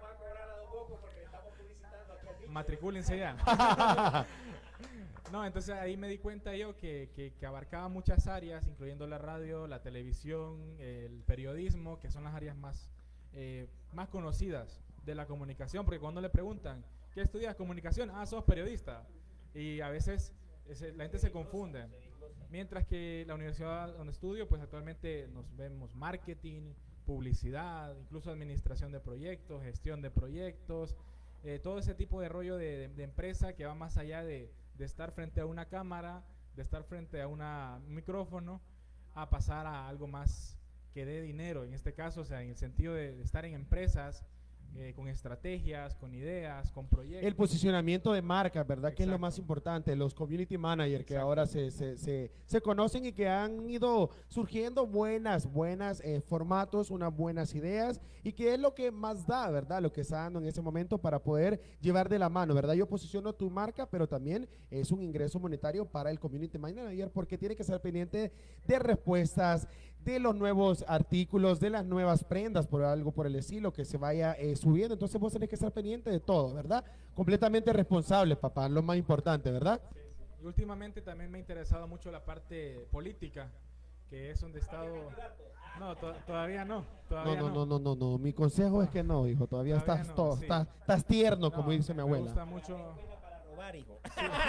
matricúlense ya. No, entonces ahí me di cuenta yo que abarcaba muchas áreas, incluyendo la radio, la televisión, el periodismo, que son las áreas más conocidas de la comunicación, porque cuando le preguntan, ¿qué estudias comunicación? Sos periodista. Y a veces la gente se confunde. Mientras que la universidad donde estudio, pues actualmente nos vemos marketing, publicidad, incluso administración de proyectos, gestión de proyectos, todo ese tipo de rollo de empresa que va más allá de estar frente a una cámara, de estar frente a un micrófono, a pasar a algo más que dé dinero, en este caso, o sea, en el sentido de estar en empresas, con estrategias, con ideas, con proyectos. El posicionamiento de marca, ¿verdad? Que es lo Exacto. más importante, los community managers que Exacto. ahora se conocen y que han ido surgiendo buenas formatos, unas buenas ideas y que es lo que más da, ¿verdad? Lo que está dando en ese momento para poder llevar de la mano, ¿verdad? Yo posiciono tu marca, pero también es un ingreso monetario para el community manager porque tiene que estar pendiente de respuestas, de los nuevos artículos, de las nuevas prendas, por algo por el estilo, que se vaya subiendo. Entonces vos tenés que estar pendiente de todo, ¿verdad? Completamente responsable, papá, lo más importante, ¿verdad? Y últimamente también me ha interesado mucho la parte política, que es donde he estado... No, todavía no. Todavía No. Mi consejo es que no, hijo. Todavía Todavía estás, no, sí. estás tierno, No, como dice mi Me abuela. gusta mucho... Para robar, hijo.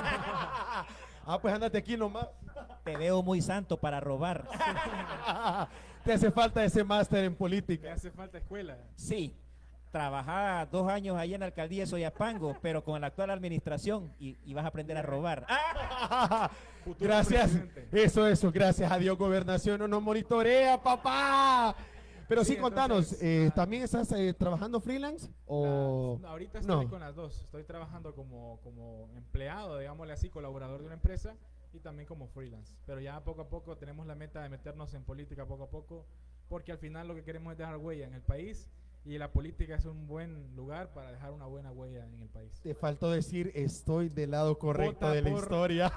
Pues ándate aquí nomás. Te veo muy santo para robar. Te hace falta ese máster en Me política. hace falta escuela. Sí, trabajaba 2 años ahí en la alcaldía de Soyapango, pero con la actual administración y vas a aprender a robar. Futuro Gracias. presidente. Eso, gracias a Dios, gobernación no nos monitorea, papá. Pero sí, Sí, contanos, entonces, ¿también estás trabajando freelance? O Ahorita estoy no? con las dos. Estoy trabajando como empleado, digámosle así, colaborador de una empresa y también como freelance. Pero ya poco a poco tenemos la meta de meternos en política poco a poco, porque al final lo que queremos es dejar huella en el país y la política es un buen lugar para dejar una buena huella en el país. Te faltó decir, estoy del lado correcto Vota de la por- historia.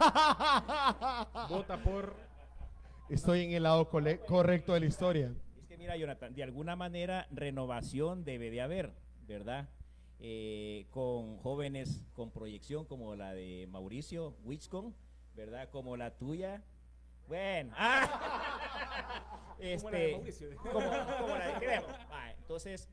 Vota por... Estoy en el lado correcto de la historia. Es que mira, Jonathan, de alguna manera renovación debe de haber, ¿verdad? Con jóvenes con proyección como la de Mauricio Witcom, ¿verdad? Como la tuya. Bueno, Como la de Mauricio. como la de Creo. Entonces,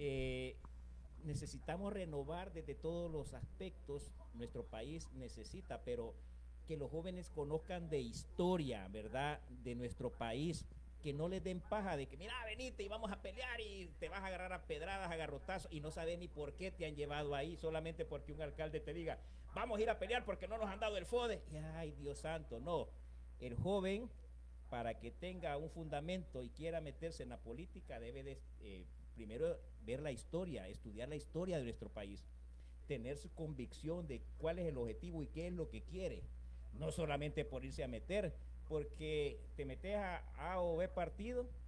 necesitamos renovar desde todos los aspectos. Nuestro país necesita, pero que los jóvenes conozcan de historia, ¿verdad? De nuestro país, que no les den paja de que, mira, venite y vamos a pelear y te vas a agarrar a pedradas, a garrotazos y no sabes ni por qué te han llevado ahí, solamente porque un alcalde te diga, vamos a ir a pelear porque no nos han dado el FODE. Y, ay, Dios santo, no. El joven, para que tenga un fundamento y quiera meterse en la política, debe de primero ver la historia, estudiar la historia de nuestro país, tener su convicción de cuál es el objetivo y qué es lo que quiere, no solamente por irse a meter, porque te metes a A o B partido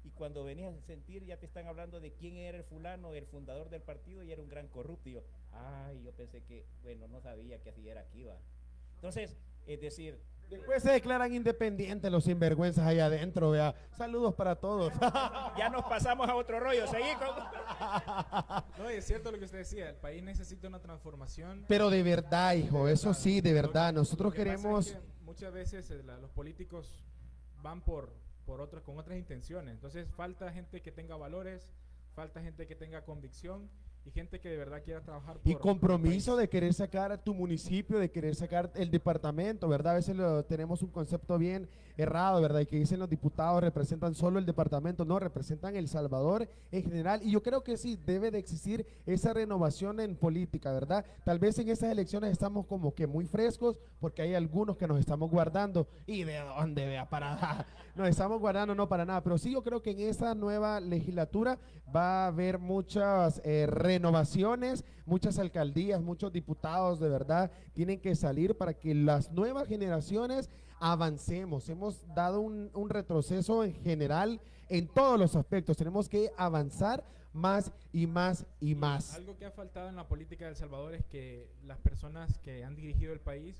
y cuando venías a sentir ya te están hablando de quién era el fulano, el fundador del partido, y era un gran corrupto. Y yo, ay, yo pensé que, bueno, no sabía que así era aquí, va. Entonces, es decir, después se declaran independientes los sinvergüenzas allá adentro, vea. Saludos para todos. ya nos pasamos a otro rollo, seguí con... No, y es cierto lo que usted decía, el país necesita una transformación. Pero de verdad, hijo, eso sí, de verdad. Nosotros Lo que pasa queremos... es que muchas veces los políticos van con otras intenciones. Entonces falta gente que tenga valores, falta gente que tenga convicción y gente que de verdad quiera trabajar y compromiso de querer sacar a tu municipio, de querer sacar el departamento, ¿verdad? A veces tenemos un concepto bien errado, ¿verdad? Y que dicen los diputados representan solo el departamento, no, representan El Salvador en general. Y yo creo que sí, debe de existir esa renovación en política, ¿verdad? Tal vez en esas elecciones estamos como que muy frescos porque hay algunos que nos estamos guardando. ¿Y de dónde, vea? Para nada. Nos estamos guardando, no para nada. Pero sí, yo creo que en esa nueva legislatura va a haber muchas renovaciones, muchas alcaldías, muchos diputados, de verdad, tienen que salir para que las nuevas generaciones avancemos. Hemos dado un retroceso en general en todos los aspectos. Tenemos que avanzar más y más y más. Algo que ha faltado en la política de El Salvador es que las personas que han dirigido el país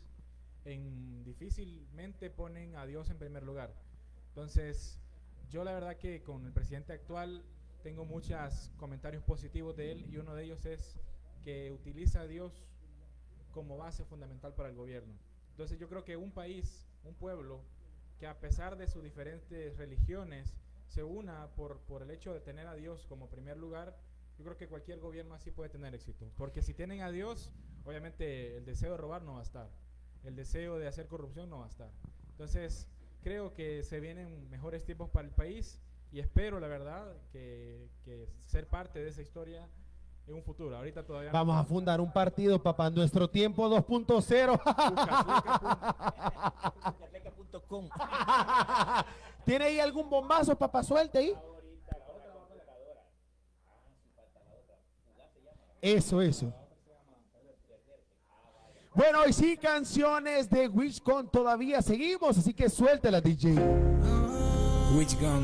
difícilmente ponen a Dios en primer lugar. Entonces, yo la verdad que con el presidente actual tengo muchos comentarios positivos de él, y uno de ellos es que utiliza a Dios como base fundamental para el gobierno. Entonces yo creo que un país, un pueblo, que a pesar de sus diferentes religiones se una por el hecho de tener a Dios como primer lugar, yo creo que cualquier gobierno así puede tener éxito. Porque si tienen a Dios, obviamente el deseo de robar no va a estar, el deseo de hacer corrupción no va a estar. Entonces creo que se vienen mejores tiempos para el país, y espero, la verdad, que ser parte de esa historia en un futuro. Ahorita todavía vamos a fundar un partido, papá, nuestro tiempo 2.0. ¿Tiene ahí algún bombazo, papá? Suelte ahí. Eso. Bueno, y sí, canciones de Wishcon todavía seguimos, así que suéltela, DJ. Wishcon.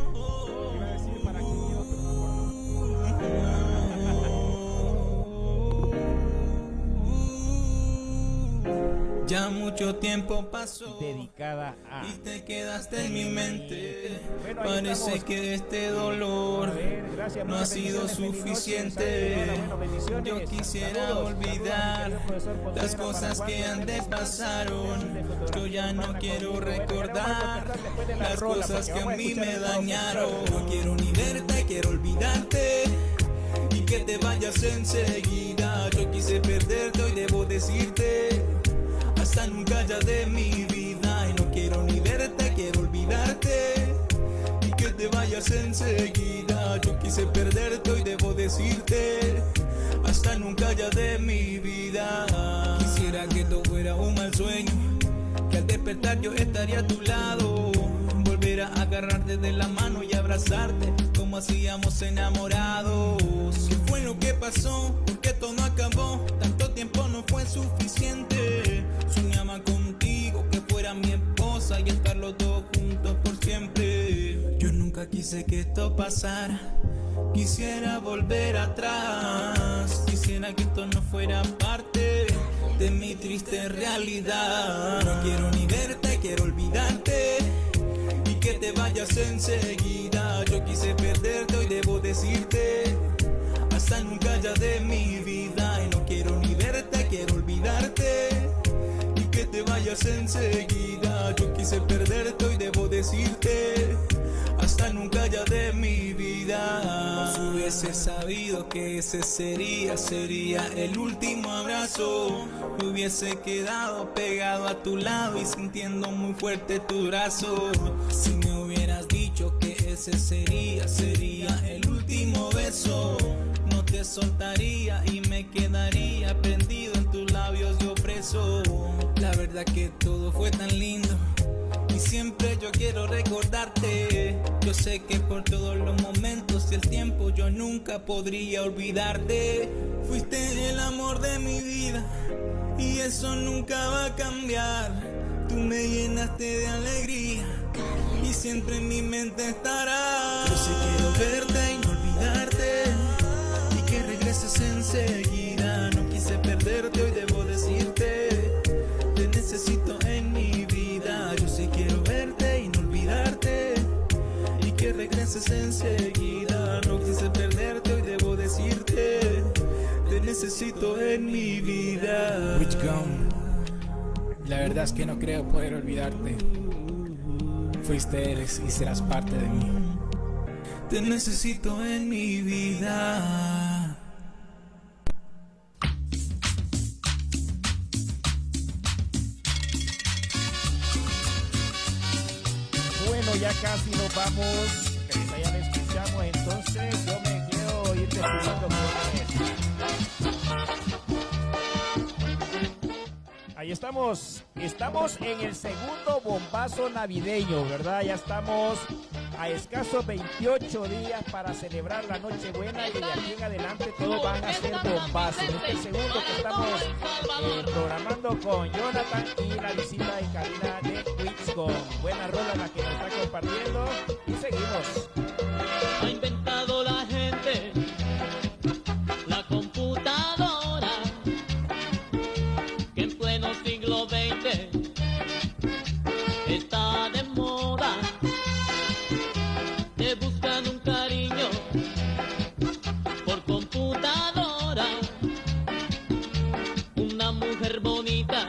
Ya mucho tiempo pasó, dedicada a... y te quedaste en mi mente. Bueno, Parece estamos. que este dolor Gracias, no ha sido suficiente. Yo quisiera olvidar las cosas que antes pasaron. Yo ya no quiero recordar las cosas que a mí me dañaron. No quiero ni verte, quiero olvidarte y que te vayas enseguida. Yo quise perderte, hoy debo decirte hasta nunca ya de mi vida. Y no quiero ni verte, quiero olvidarte y que te vayas enseguida. Yo quise perderte, hoy debo decirte hasta nunca ya de mi vida. Quisiera que todo fuera un mal sueño, que al despertar yo estaría a tu lado, volver a agarrarte de la mano y abrazarte como hacíamos enamorados. ¿Qué fue lo que pasó? Porque todo no acabó, tanto tiempo no fue suficiente. Soñaba contigo que fuera mi esposa y estar los dos juntos por siempre. Yo nunca quise que esto pasara, quisiera volver atrás. Quisiera que esto no fuera parte de mi triste realidad. No quiero ni verte, quiero olvidarte y que te vayas enseguida. Yo quise perderte, hoy debo decirte hasta nunca ya de mi vida. Y no quiero ni verte, quiero olvidarte y que te vayas enseguida. Yo quise perderte, hoy debo decirte hasta nunca ya de mi vida. Si hubiese sabido que ese sería el último abrazo, me hubiese quedado pegado a tu lado y sintiendo muy fuerte tu brazo. Si me hubieras dicho que ese sería el último beso, no te soltaría y me quedaría prendido en tus labios yo preso. La verdad que todo fue tan lindo y siempre yo quiero recordarte. Yo sé que por todos los momentos y el tiempo yo nunca podría olvidarte. Fuiste el amor de mi vida y eso nunca va a cambiar. Tú me llenaste de alegría y siempre en mi mente estarás. Yo sí quiero verte y no olvidarte, y que regreses enseguida. No quise perderte, hoy debo decirte, te necesito en mi vida. Yo sí quiero verte y no olvidarte, y que regreses enseguida. No quise perderte, hoy debo decirte, te necesito en mi vida. Witch Gum, la verdad es que no creo poder olvidarte. Fuiste, eres y serás parte de mí. Te necesito en mi vida. Bueno, ya casi nos vamos. Teresa, ya la escuchamos, entonces yo me quiero ir despidiendo con esto. Ahí estamos en el segundo bombazo navideño, ¿verdad? Ya estamos a escasos 28 días para celebrar la Nochebuena y de aquí en adelante todos van a ser bombazos. Este es el segundo que estamos programando con Jonathan y la visita en cabina de Wixcom. Buena rola la que nos está compartiendo y seguimos. Ha inventado la gente la computadora, que en pleno siglo XX está de moda. Te buscan un cariño por computadora, una mujer bonita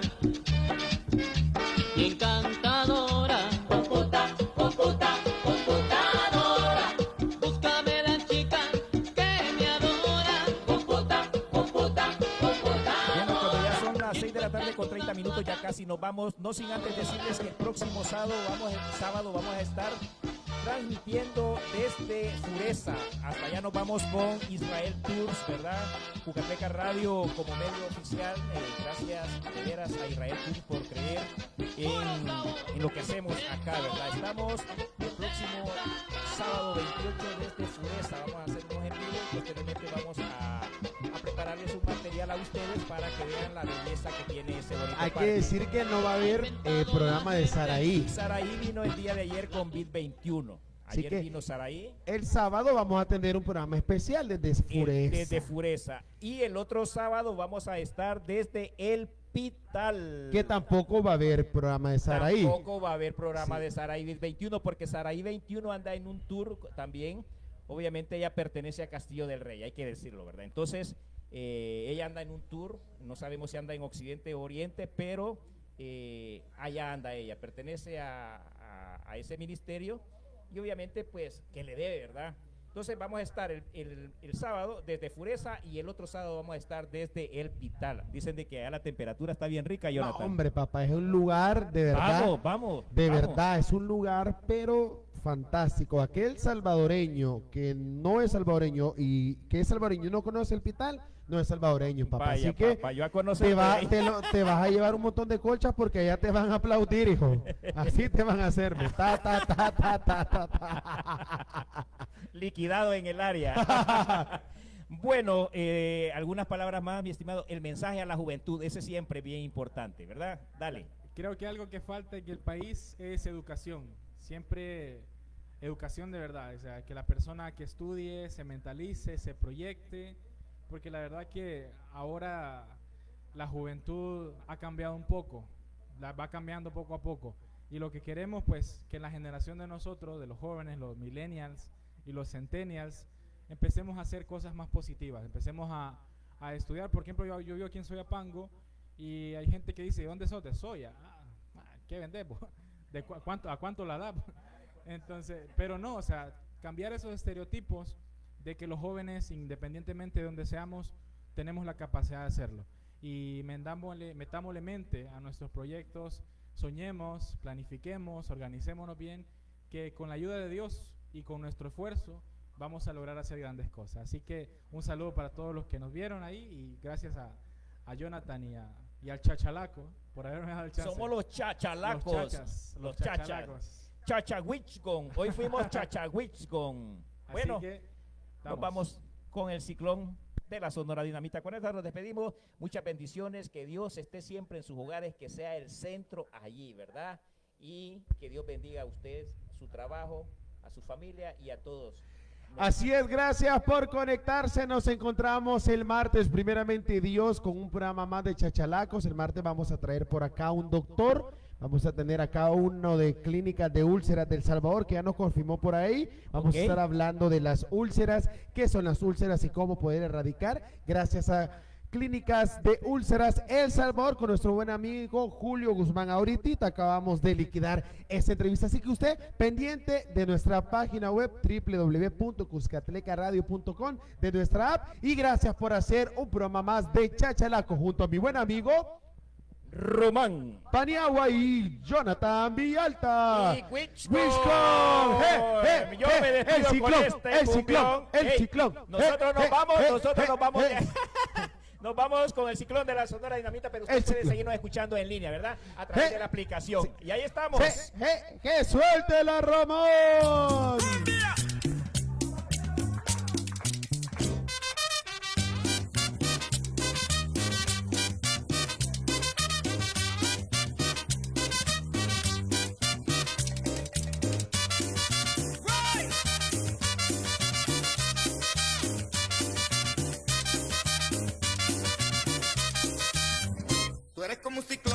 y encantadora. Computadora, búscame la chica que me adora. Bueno, cuando ya son las 6 de la tarde con 30 minutos, ya casi nos vamos. No sin antes decirles que el próximo sábado vamos a estar transmitiendo desde Fureza. Hasta allá nos vamos con Israel Tours, ¿verdad? Jucateca Radio como medio oficial. Gracias de veras a Israel Tours por creer en lo que hacemos acá, ¿verdad? Estamos el próximo sábado 28 desde Fureza. Vamos a hacer unos envíos y posteriormente vamos a prepararles un material a ustedes para que vean la belleza que tiene ese bonito Hay parque. que decir que no va a haber programa de Saraí. Saraí vino el día de ayer con Bit 21. Así Ayer que vino Saraí. el sábado vamos a tener un programa especial desde Fureza. Desde Fureza. Y el otro sábado vamos a estar desde El Pital. Que tampoco va a haber programa de Saraí. Tampoco va a haber programa de Saraí Bit 21 porque Saraí 21 anda en un tour también. Obviamente ella pertenece a Castillo del Rey, hay que decirlo, ¿verdad? Entonces, ella anda en un tour, no sabemos si anda en Occidente o Oriente, pero allá anda ella, pertenece a ese ministerio y obviamente pues que le debe, ¿verdad? Entonces vamos a estar el sábado desde Fureza y el otro sábado vamos a estar desde El Pital. Dicen de que allá la temperatura está bien rica, No, Jonathan. hombre, papá, es un lugar de verdad. Vamos. Verdad, es un lugar, pero fantástico. Aquel salvadoreño que no es salvadoreño y que es salvadoreño y no conoce El Pital, no es salvadoreño, papá. Vaya, Así que papá, yo a conocer te vas a llevar un montón de colchas porque allá te van a aplaudir, hijo. Así te van a hacer. Ta, ta, ta, ta, ta, ta, ta. Liquidado en el área. Bueno, algunas palabras más, mi estimado. El mensaje a la juventud, ese siempre bien importante, ¿verdad? Dale. Creo que algo que falta en el país es educación. Siempre educación de verdad. O sea, que la persona que estudie se mentalice, se proyecte. Porque la verdad que ahora la juventud ha cambiado un poco. Va cambiando poco a poco. Y lo que queremos, pues, que en la generación de nosotros, de los jóvenes, los millennials y los centennials, empecemos a hacer cosas más positivas, empecemos a estudiar. Por ejemplo, yo vivo aquí en Soyapango y hay gente que dice, ¿de dónde sos? De Soya. ¿Qué vendemos? ¿A cuánto la da? Entonces, pero no, o sea, cambiar esos estereotipos de que los jóvenes, independientemente de donde seamos, tenemos la capacidad de hacerlo. Y metámosle mente a nuestros proyectos, soñemos, planifiquemos, organicémonos bien, que con la ayuda de Dios y con nuestro esfuerzo vamos a lograr hacer grandes cosas. Así que un saludo para todos los que nos vieron ahí y gracias a Jonathan y al Chachalaco por haberme dado el chance. Somos los chachalacos. Los chachas. Chachahuichgon. Hoy fuimos Chachahuichgon. Bueno, nos vamos con el ciclón de la Sonora Dinamita. Con esto nos despedimos. Muchas bendiciones. Que Dios esté siempre en sus hogares, que sea el centro allí, ¿verdad? Y que Dios bendiga a ustedes, su trabajo, a su familia y a todos. Así es, gracias por conectarse. Nos encontramos el martes, primeramente Dios, con un programa más de Chachalacos. El martes vamos a traer por acá un doctor. Vamos a tener acá uno de clínicas de úlceras del Salvador, que ya nos confirmó por ahí. Vamos a estar hablando de las úlceras, qué son las úlceras y cómo poder erradicar, gracias a Clínicas de Úlceras El Salvador, con nuestro buen amigo Julio Guzmán. Ahorita acabamos de liquidar esta entrevista, así que usted pendiente de nuestra página web www.cuscatlecaradio.com, de nuestra app, y gracias por hacer un programa más de Chachalaco junto a mi buen amigo Román Paniagua y Jonathan Villalta. Y Wishcom. Yo me despido con este el ciclón, el ciclón. Nosotros nos vamos, nos vamos con el ciclón de la Sonora Dinamita, pero usted puede seguirnos escuchando en línea, ¿verdad? A través de la aplicación. Sí. Y ahí estamos. ¡Que suelte la Ramón! Tú eres como un ciclón.